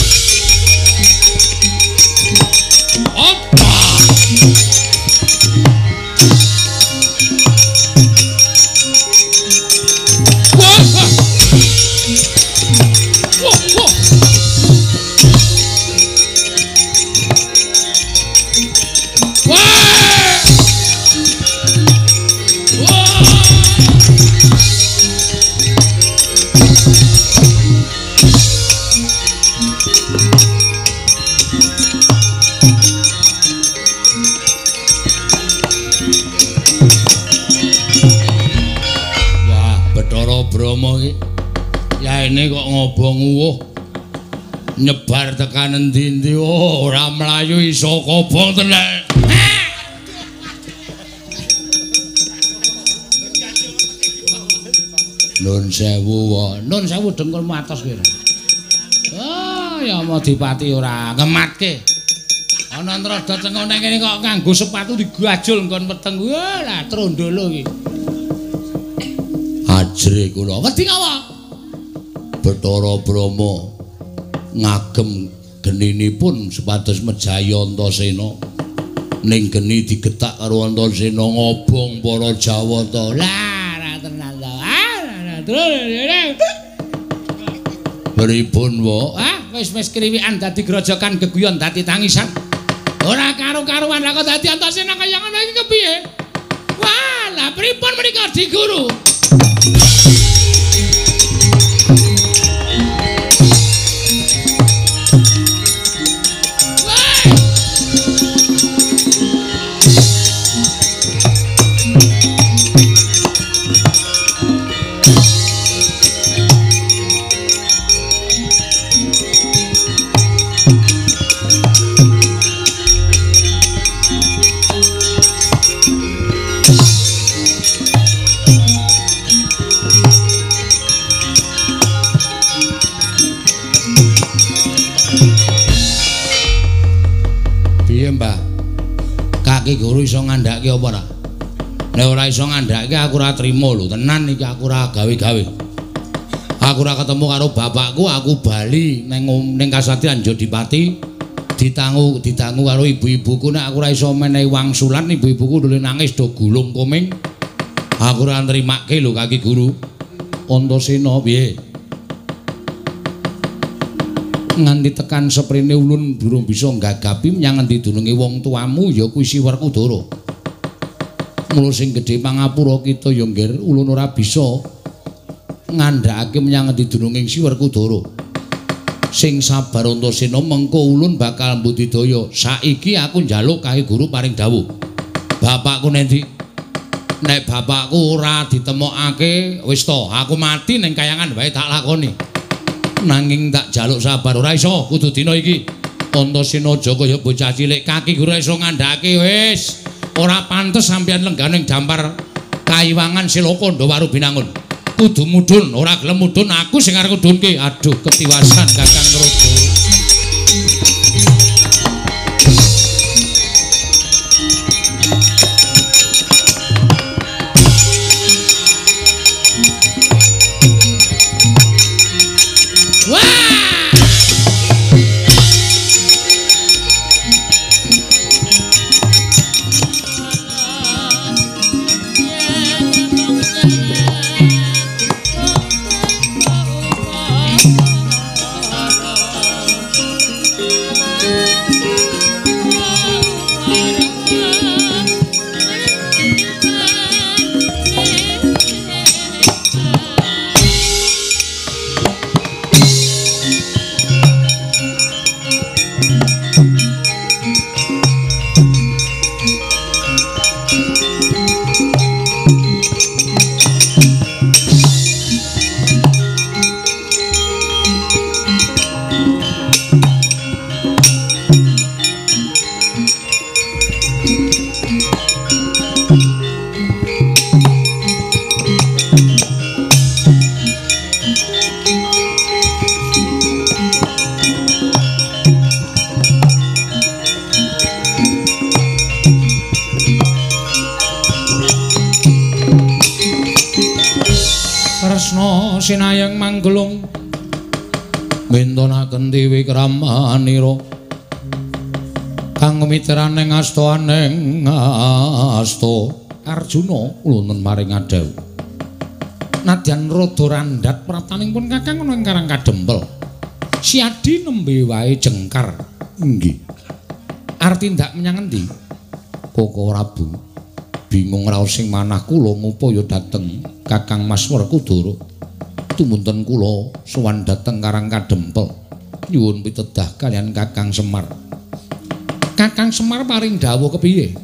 [SPEAKER 2] Yaene kok ngobong uwuh nyebar tekan endi-endi oh, ora mlayu iso kobong tenan. Nun sewu wae, nun sewu dengkulmu atos kowe. Oh, ya Madipati ora ngematke. Ana ntrada tengok nang kene kok nganggo sepatu digajul nggon peteng. Wah, lah trondolo iki. Ajre kula wedi ngapa? Bathara Brahma ngagem geninipun supados mejaya Antasena. Ning geni digetak karo Antasena ngobong para Jawata. Lah, ra tenan to. Pripun wae? Ah, wis-wis kriwikan dadi grojokan geguyon dadi tangisan. Ora karo-karuan lah kok dadi Antasena kaya ngono iki kepiye? Wah, Wah, pripun menika Di Guru? Ki Guru iso ngandhake apa ta? Nek ora iso ngandhake aku ora trima lho, tenan iki aku ora gawe-gawe. Aku ora ketemu karo bapakku, aku bali ning ning Kasatriyan Jodipati ditangu ditangu karo ibu-ibuku nek aku ora iso menehi wangsulan ibu-ibuku dole nangis do gulung koming. Aku ora nrimake lho Kaki Guru. Antasena piye? Nganti tekan seprene ulun durung bisa nggagapi menyang ngendi dununge wong tuamu ya kuwi Si Werkudara. Mula sing gedhe pangapura kita ya nggir ulun ora bisa ngandhakake menyang ngendi dununge Si Werkudara. Sing sabar Antasena mengko ulun bakal mbudidaya. Saiki aku njaluk Kaki Guru paring dawuh. Bapakku nendi? Nek bapakku ora ditemokake wis to aku mati ning kayangan wae tak lakoni. Nanging tak jaluk sabar ora iso kudu dina iki Antasena aja kaya bocah cilik Kaki Guru iso ngandhake wis ora pantes sampeyan lenggah ning dampar Kaiwangan Silaka Ndawaru Binangun kudu mudhun ora gelem mudhun aku sing arep ngudhunke aduh ketiwasan Kakang Rodo. Sinayang manggelung mintonaken Dewi Kramanira kang mitraning asta aning asta Arjuna wonten maring Adawu nadyan rada randhat prataningipun Kakang ana ing Karang Kadempel siadi nembe wae jengkar nggih arti ndak menyang endi Koko Prabu bingung raos sing manah kula ngupaya dhateng Kakang Mas Werkudara tumunten kula sowan dhateng Karang Kadempel nyuwun pitedah kaliyan Kakang Semar. Kakang Semar paring dawuh kepiye?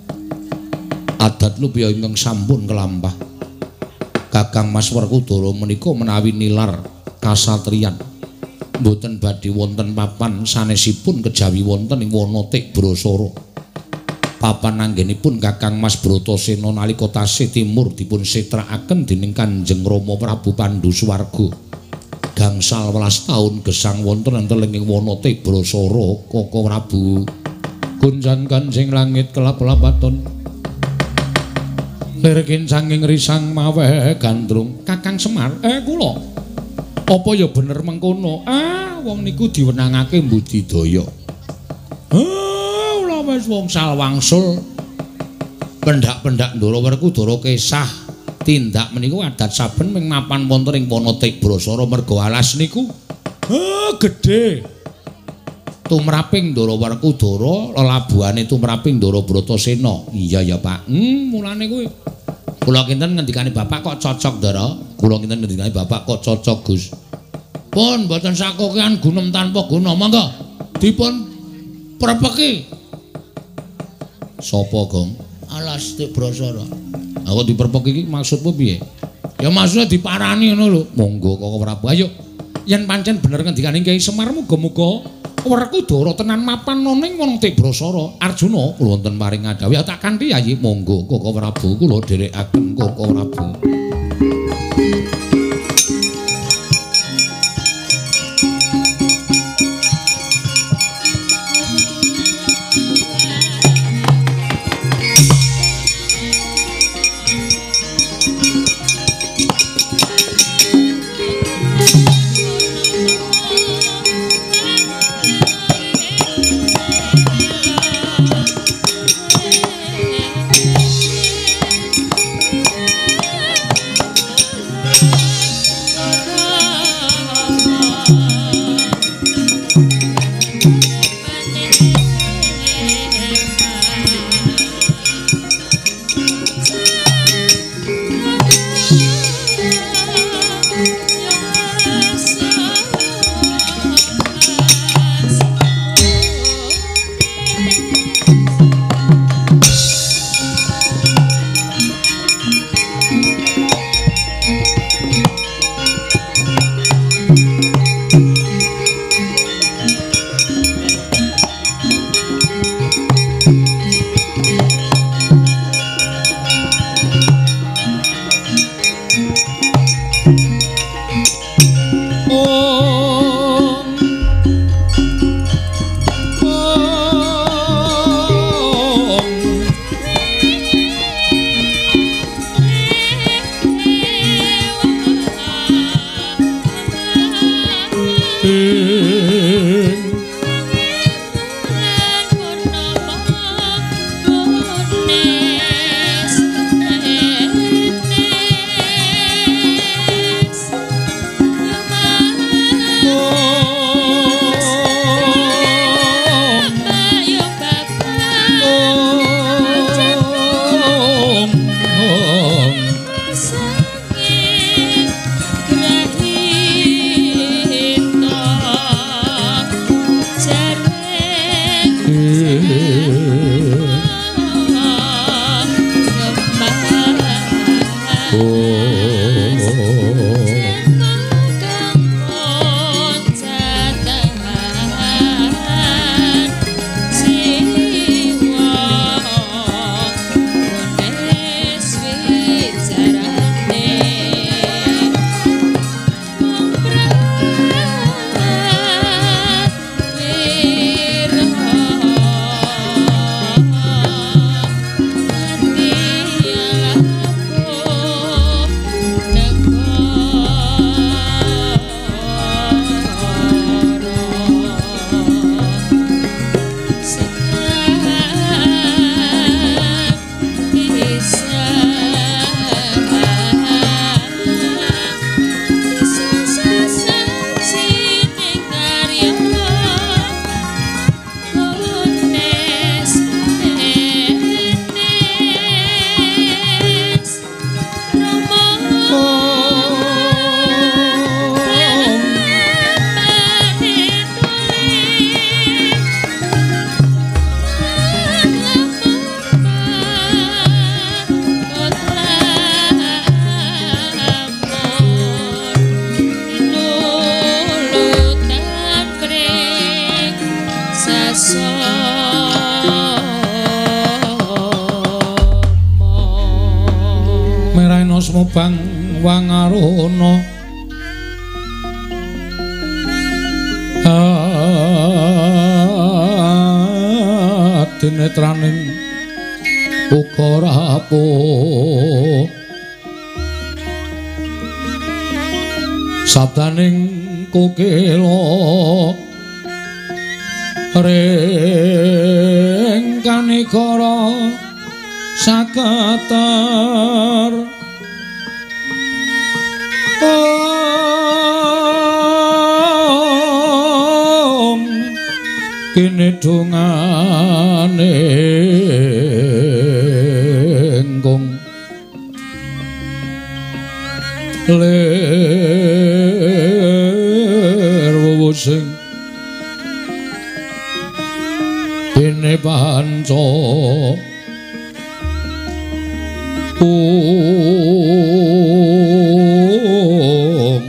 [SPEAKER 2] Adat lupya ingkang sampun kelampah. Kakang Mas Werkudara menika menawi nilar kasatriyan mboten badhe wonten papan sanesipun kejawi wonten ing Wanatik Brasara. Papan anggenipun Kakang Mas Bratasena nalika tasih timur dipun setrakaken dening Kanjeng Rama Prabu Pandhu Swarga. Gangsal welas taun gesang wonten enten ing Wanatik Brasara Koko Prabu. Kunjan Kanjeng langit kelap-kelap aton. Lirikin sanging risang maweh gandrung. Kakang Semar, eh kula. Apa ya bener mengkono? Ah, wong niku diwenangake mbudidaya. Hah? Wis wong salwangsul pendak-pendak Ndara Werkudara kesah tindak menika adat saben ming mapan wonten ing Wanatik Brasara merga alas niku ha gedhe tumraping Ndara Werkudara lelabuhane tumraping Ndara Bratasena. Iya ya Pak. Hmm mulane kuwi
[SPEAKER 1] Kula kinten ngendikane Bapak kok cocok, Ndara. Kula kinten ngendikane Bapak kok cocok, Gus. Pun mboten sakokean gunem tanpa guna. Monggo dipun prepeki. Sapa, Gong? Alas Tik Brasara. Aku diperpeki iki maksudmu piye? Ya maksudnya diparani ngono lho. Monggo Koko Prabu. Ayo. Yen pancen bener ngendikane Kyai Semar muga-muga Werkudara tenan mapan noning wong Tik Brasara. Arjuna kula wonten paring ngadawi tak kanthi yayi monggo Koko Prabu kula dherekaken Koko Prabu.
[SPEAKER 2] Mubang wangarana dinetraning uga rapuh sabdaning kukila ring kanikara sakatar Om kene dungane nggung ler wewusing dene panca om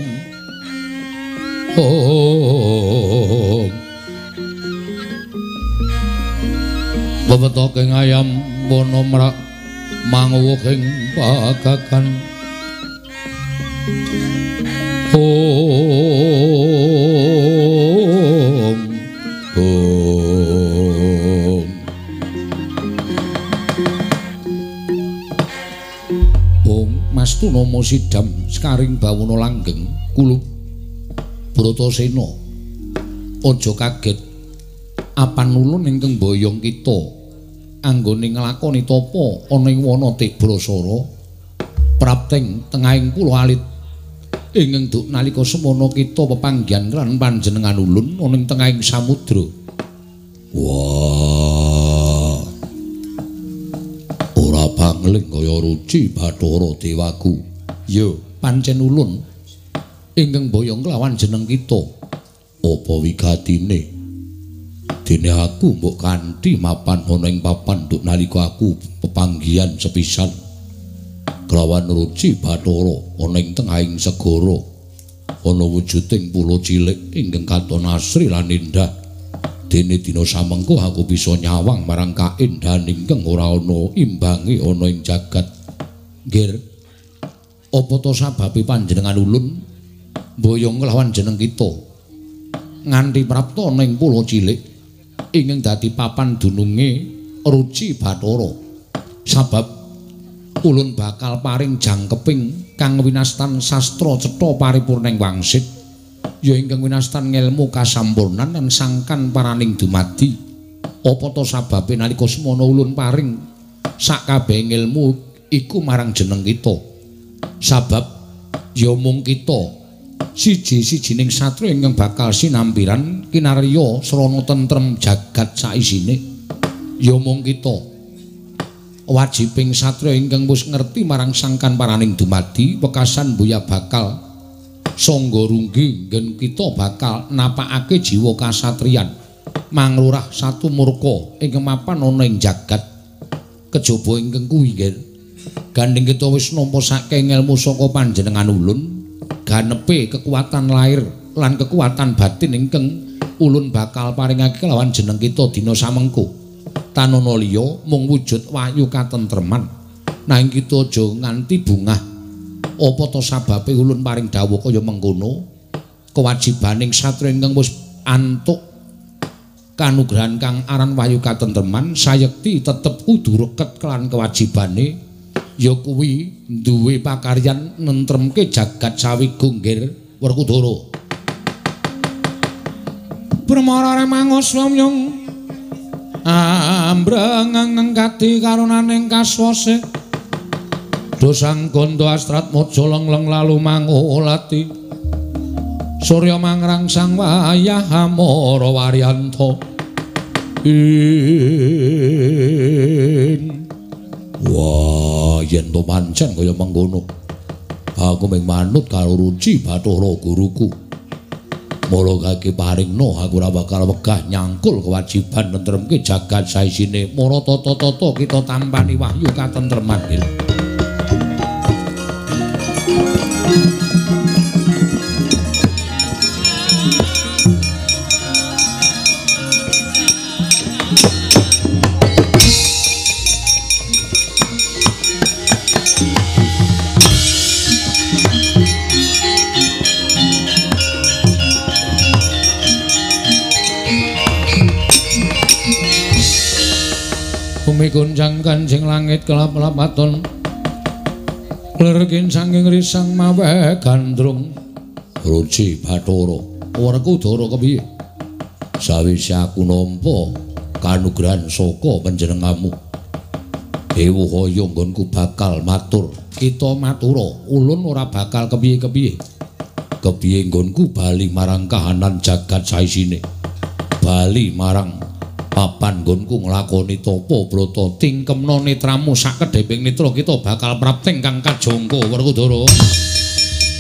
[SPEAKER 2] om bebetoking ayam wono mrak manguwuh ing pagagan om om om Mastunomo sidam sekaring bawana langgeng kulub Bratasena aja kaget apan ulun ingkang boyong kita anggone nglakoni tapa ana ing wana Tibrasara prapting tengahing pulo alit ingkang duk nalika semana kita pepanggihan kan panjenengan ulun ana ing tengahing samudra. Wah. Ora bangling kaya Ruci Bathara Dewaku. Yo, pancen ulun ingkang boyong kelawan jeneng kita. Apa wigatine? Dene aku mbok kanthi mapan ana ing papan duk nalika aku pepanggihan sepisan kelawan Ruci Bathara ana ing tengahing segara ana wujuding pulo cilik ingkang katon asri lan indah. Dene dina samengko aku bisa nyawang marang kaendahan ingkang ora ana imbange ana ing jagat. Nggih. Apa to sababe panjenengan ulun boyong kelawan jeneng kita nganti prapta ana ing pulo cilik ingkang dadi papan dununge Ruci Bathara? Sabab ulun bakal paring jangkeping kang winastan sastra cetha paripurning wangsit ya ingkang winastan ngelmu kasampurnan lan sangkan paraning dumadi. Apa to sababe nalika semana ulun paring sakabehing ilmu iku marang jeneng kita? Sabab ya mung kita siji-sijining satria ingkang bakal sinampiran kinarya srana tentrem jagat saisine. Ya mung kita wajibing satria ingkang wis ngerti marang sangkan paraning dumadi wekasan buya bakal sangga runggi nggen kita bakal napakake jiwa kasatriyan manglurah satu murka ingkang mapan ana ing jagat. Kejaba ingkang kuwi nggih gandeng kita wis nampa saking ilmu saka panjenengan ulun ganepe kekuatan lahir lan kekuatan batin ingkang ulun bakal paringake kelawan jeneng kita dina samengko. Tanana liya mung wujud wayu katentreman nanging kita aja nganti bungah. Apa to sababe ulun paring dawuh kaya mengkono? Kewajibaning satria ingkang wis antuk kanugrahan kang aran wayu katentreman sayekti tetep kudu reket kelan kewajibane ya kuwi duwe pakaryan nentremke jagat sawigung nggih Werkudara. Brahmara remangos wamyong ambrang ngengkati karunaning kaswase dosang gondo astrat mojo lengleng lalu mangolati surya mangrang sang wayah amara waryanto in. Wah, yen to pancen kaya mengkono aku mung manut karo Ruci Bathara guruku. Mula kaki paringno aku ora bakal wegah nyangkul kewajiban nentremke jagat saisine. Mara tata-tata kita tampani wahyu katentreman. Bumi gonjang kanjeng langit kelap-lapaton lerkin sanging risang mawe gandrung Ruci Bathara Werkudara kepiye sawise aku nampa kanugrahan saka panjenenganmu Dewa Kaya nggonku bakal matur kita matura ulun ora bakal kepiye-kepiye kepiye nggonku bali marang kahanan jagat saisine bali marang papan nggonku nglakoni tapa brata tingkemna netramu sakedheping netra kita bakal prapting kang kajangka Werkudara.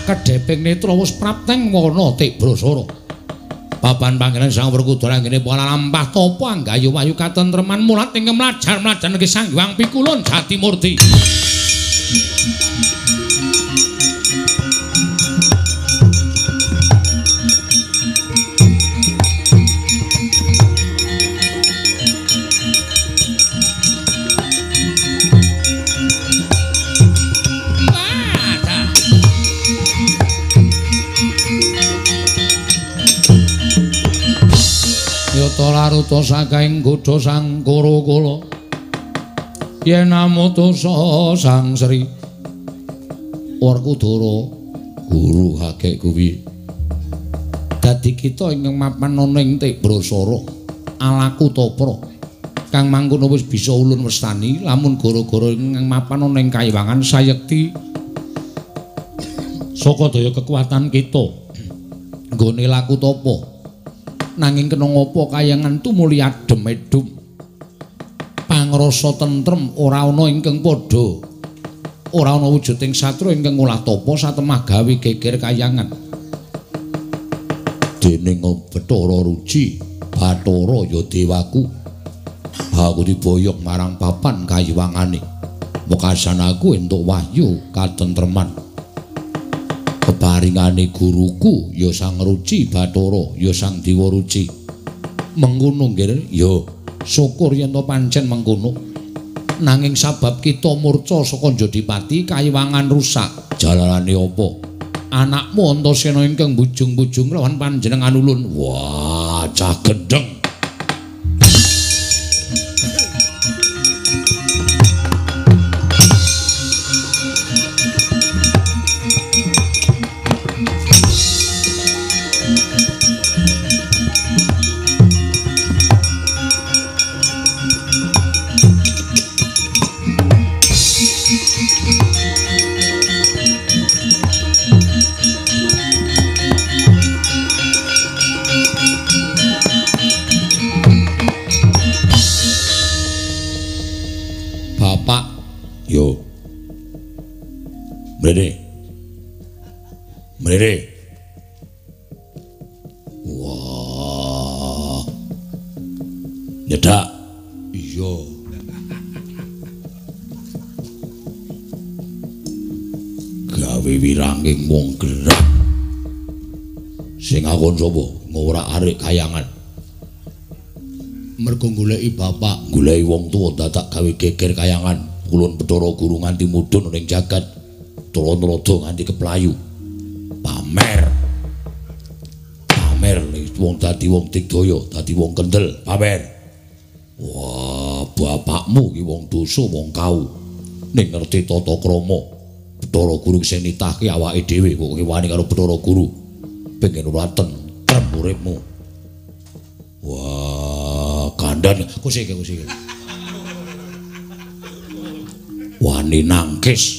[SPEAKER 2] kedheping netra wis prapteng wana Tik Brasara. Papan panggenan Sang Werkudara ngene pola lampah tapa anggayu wayu katentreman mulat ing mlajar-mlajar niki Sang Hyang Pikulun Jatimurti. Yata laruta sakaing godha Sang Kurakala yen namutusa Sang Sri Werkudara guru hakek kuwi dadi kita ingkang mapan ana ing Tik Brasara alaku tapra kang mangkono wis bisa ulun westani lamun gara-gara ingkang mapan ana ing kayiwangan sayekti saka daya kekuatan kita nggone laku tapa. Nanging kena ngapa kayangan tumuli adem edum pangrasa tentrem ora ana ingkang padha ora ana wujuding satra ingkang ngolah tapa satemah gawe geger kayangan dening Bathara Ruci Bathara ya dewaku aku diboyong marang papan kayiwangane wekasan aku entuk wahyu katentreman keparingane guruku ya Sang Ruci Bathara ya Sang Dewa Ruci mengkono nggih ya syukur yen to pancen mengkono nanging sabab kita murca saka Jodipati kayiwangan rusak jalalane apa anakmu Antasena ingkang bujung-bujung lawan panjenengan ulun wah cah gedeng Mrene. Mrene. Wah. Nyedak. Iya. Gawe wiranging wong gerak. Sing ngakon sapa? Ngorak-arik kayangan. Mergo goleki bapak, goleki wong tuwa dadak gawe geger kayangan. Kulon Bathara Guru nganti mudhun ning jagat. Turun-turun nganti keplayu. Pamer. Pamer wong dadi wong digdaya, dadi wong kendel, pamer. Wah, bapakmu ki wong dosa, wong kau. Ning ngerti tata krama. Bathara Guru sing nitahke awake dhewe kok wani karo Bathara Guru. Pengen ora tentrem uripmu. Wah, kandhan kusik kusik. Wani nangkis.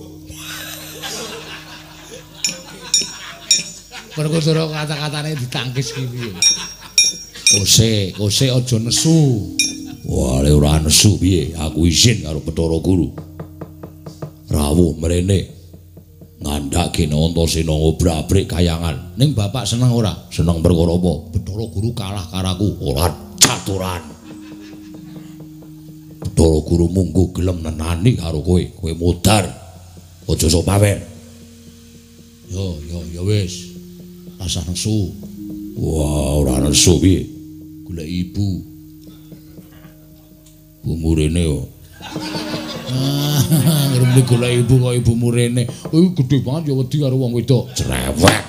[SPEAKER 2] Werkudara kata-katane ditangkis ki piye. Kose, kose aja nesu. Wah, le ora nesu piye? Aku izin karo Bathara Guru. Rawuh mrene. Ngandhake Antasena ngobrak-abrik kayangan. Ning bapak seneng ora? Seneng perkara apa? Bathara Guru kalah karaku, ora caturan. Bathara Guru munggo gelem nenani karo kowe, kowe modar. Aja sok pamer. Yo, yo, yo wis. Rasa nesu. Wah, ora nesu piye? Golek ibu. Bu Murene yo. Ah, ngrembe golek ibu kok ibu Murene. Oh, gedhe banget ya wedi karo wong wedok. Cerewet.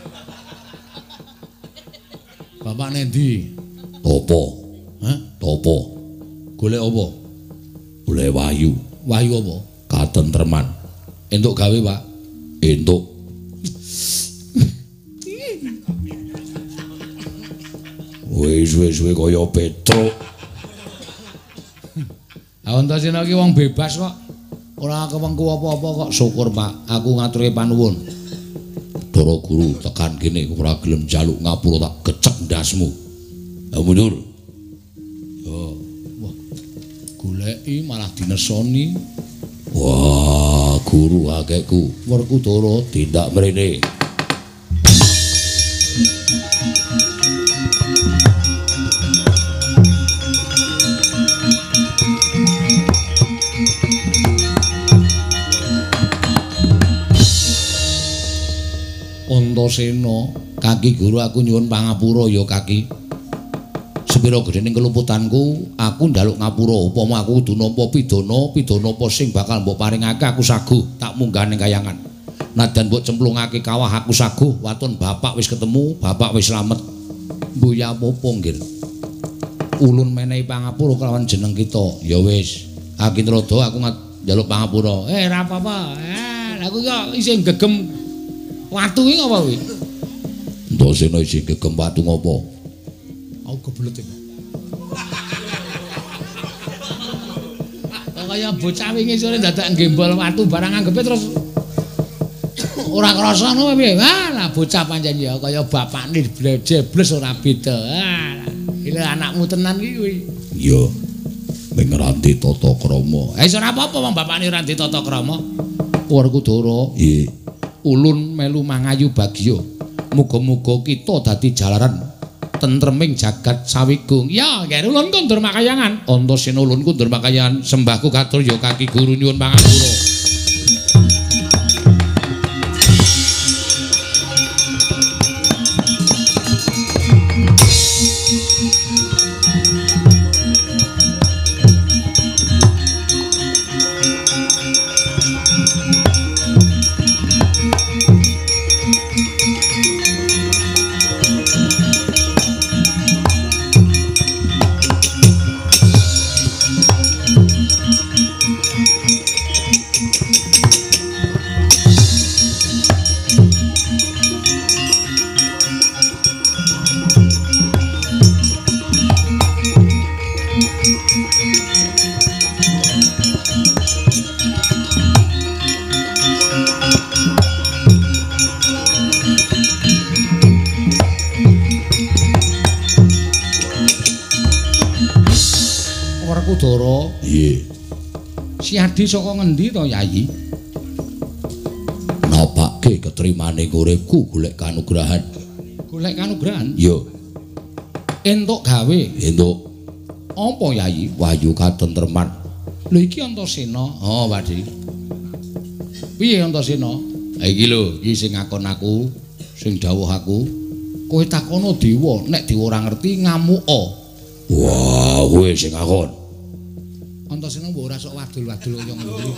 [SPEAKER 2] Bapak nendi? Topo. Hah? Topo. Golek apa? Golek wayu. Wayu apa? Katentreman. Entuk gawe, Pak. Entuk. Wis-wis-wis kaya Petruk. Antasena ki wong bebas kok. Ora kewengku apa-apa kok. Syukur, Pak. Aku ngaturke panuwun. Bathara Guru tekan kene ora gelem njaluk ngapura tak gecek ndasmu. Ya mundur. Yo. Wah. Goleki malah dinesoni. Wah, guru
[SPEAKER 1] bagekku. Werkudara tindak mrene. Antasena, Kaki Guru aku nyuwun pangapura ya Kaki. Sepira gedhening keluputanku, aku njaluk ngapura upama aku kudu nampa pidana, pidana apa sing bakal mbok paringake aku saguh tak munggah ning kayangan. Nadan mbok cemplungake kawah aku saguh, waton bapak wis ketemu, bapak wis slamet. Mbuya apa nggih. Ulun menehi pangapura kelawan jeneng kita. Ya wis, Akinrada aku njaluk pangapura. Eh ora apa-apa. Eh, aku kok isih gegem watu iki apa kuwi? Antasena isih gegem watu ngopo? Aku kebelet iki. Kaya bocah wingi sore dadak gembol watu barang anggepe terus ora krasa ngono piye? Wah, lah bocah pancen ya kaya bapakne jebles ora beda. Ah, iki anakmu tenan iki kuwi. Iya. Ning Ranti Tata Krama. Eh ora apa-apa wong bapakne Ranti Tata Krama. Werkudara. Nggih. Ulun melu mangayu bagya. Muga-muga kita dadi jalaran tentreming jagat sawigung. Ya, nggih ulun kondur makayangan. Antasena ulun kondur makayangan. Sembahku katur ya Kaki Guru nyuwun pangapura. Werkudara. Nggih. Si Adi saka ngendi to, Yayi? Napake ketrimane uripku golek kanugrahan. Golek kanugrahan? Yo. Entuk gawe. Entuk. Apa, Yayi? Wahyu katentreman. Lho iki Antasena. Oh, Wadi. Piye Antasena? Ha iki lho, iki sing ngakon aku, sing dawuh aku. Kowe takono dewa, nek dewa ora ngerti ngamuka. Wah, kowe sing ngakon. Antasena mbok ora sok wadul-wadul kaya ngono.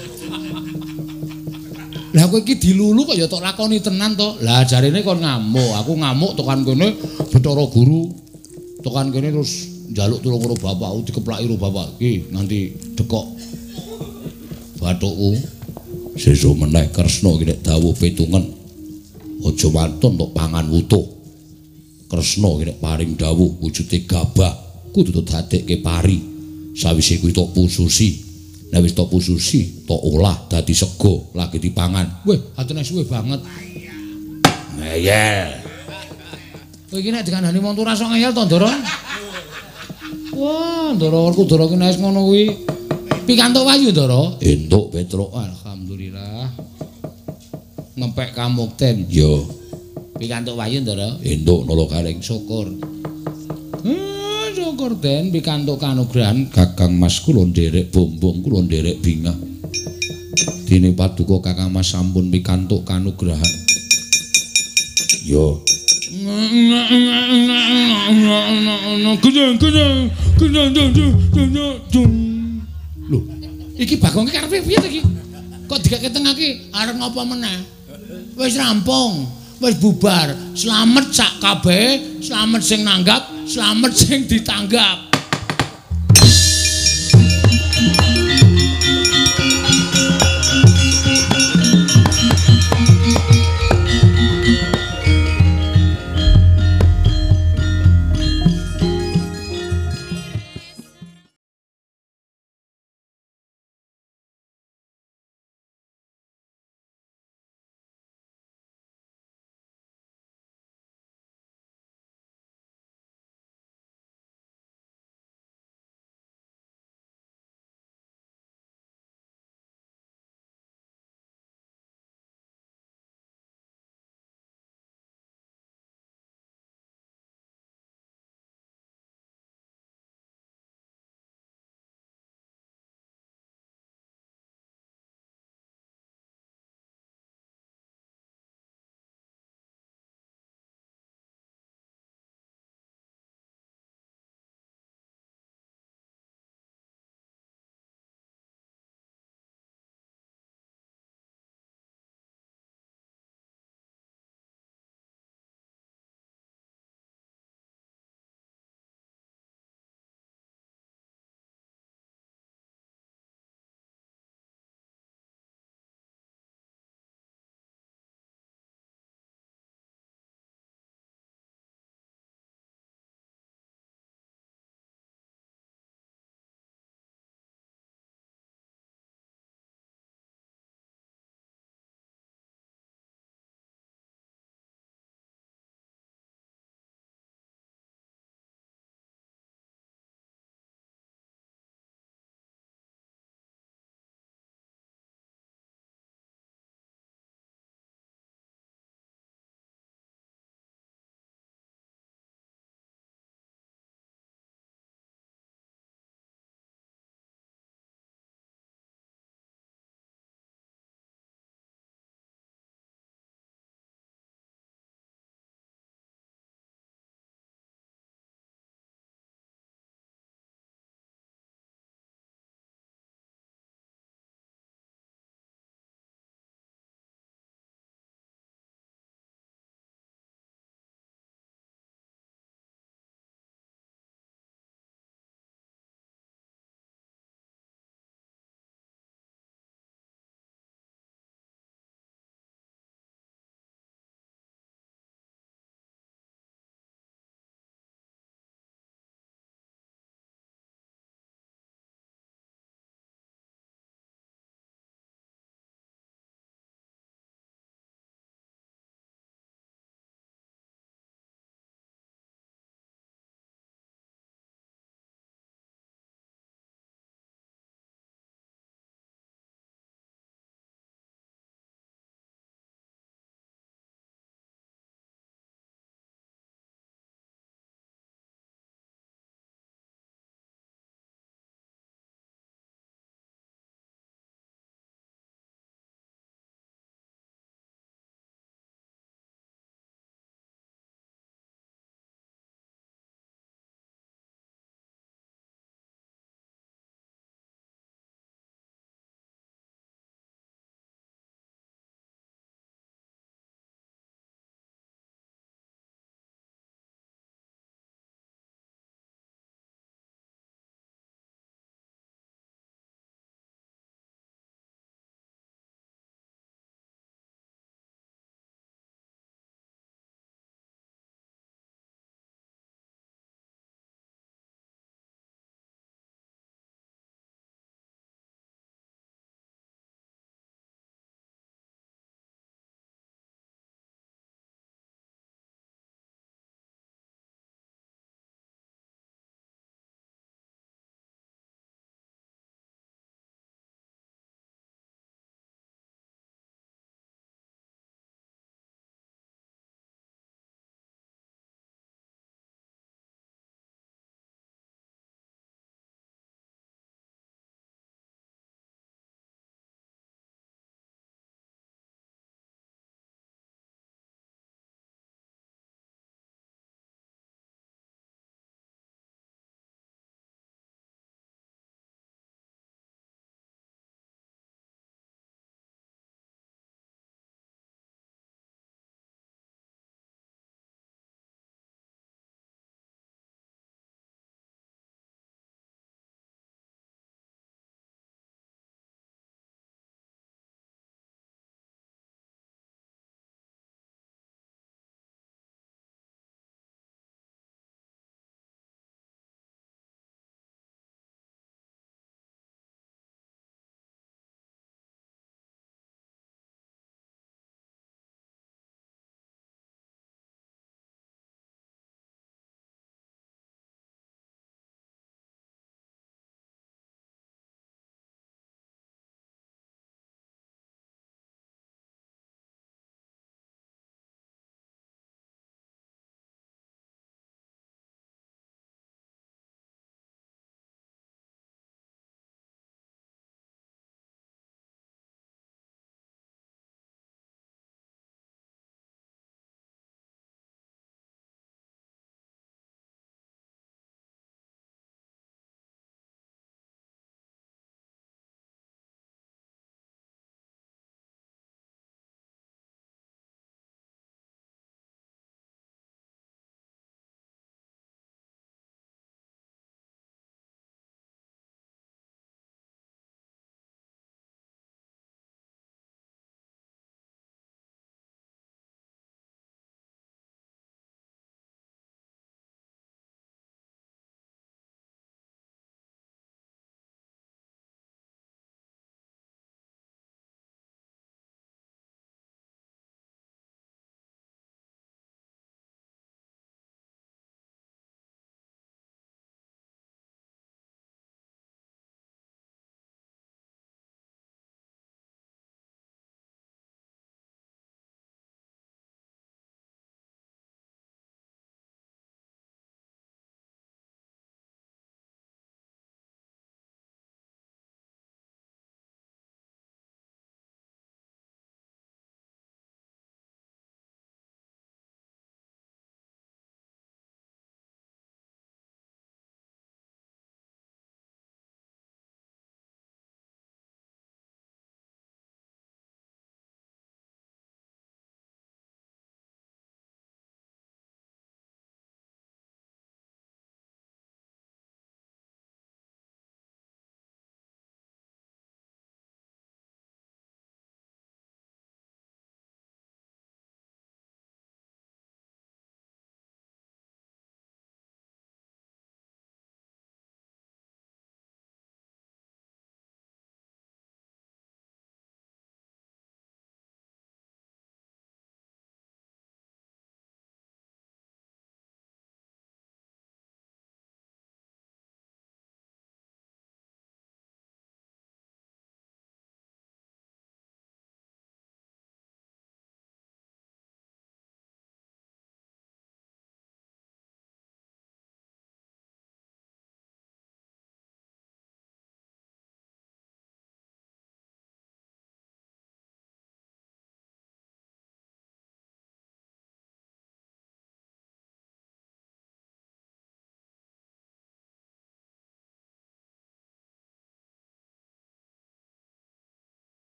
[SPEAKER 1] Lah kowe iki dilulu kok ya tok lakoni tenan to. Lah jarene kon ngamuk, aku ngamuk tekan kene Bathara Guru. Tekan kene terus njaluk tulung karo bapakku dikeplaki karo bapak iki nganti dekok bathukku. Sesuk meneh Kresna iki nek dawuh petungen. Aja wantun tok pangan wutuh. Kresna iki nek paring dawuh wujude gabah kudu dadekke pari. Sawise kuwi tok pususi. Nek wis tok pususi, tok olah dadi sego lagi dipangan. Weh, atene suwe banget. Ngeyel. Kowe iki nek dikandani wong tuwa rasa ngeyel to, Ndara? Wah, Ndara Werkudara ki nek ngono kuwi pikantuk wayu, Ndara. Entuk, Petruk. Alhamdulillah. Ngempek kamukten. Yo. Pikantuk wayu, Ndara. Entuk nolo garing syukur. Syukur den pikantuk kanugrahan Kakang Mas kula nderek bombong kula nderek bingah. Dene paduka Kakang Mas sampun pikantuk kanugrahan. Yo. Lho, iki Bagong iki karepe piye iki? Kok diketengake arep ngapa meneh? Wis rampung, wis bubar. Slamet sak kabeh, slamet sing nanggap, slamet sing ditanggap.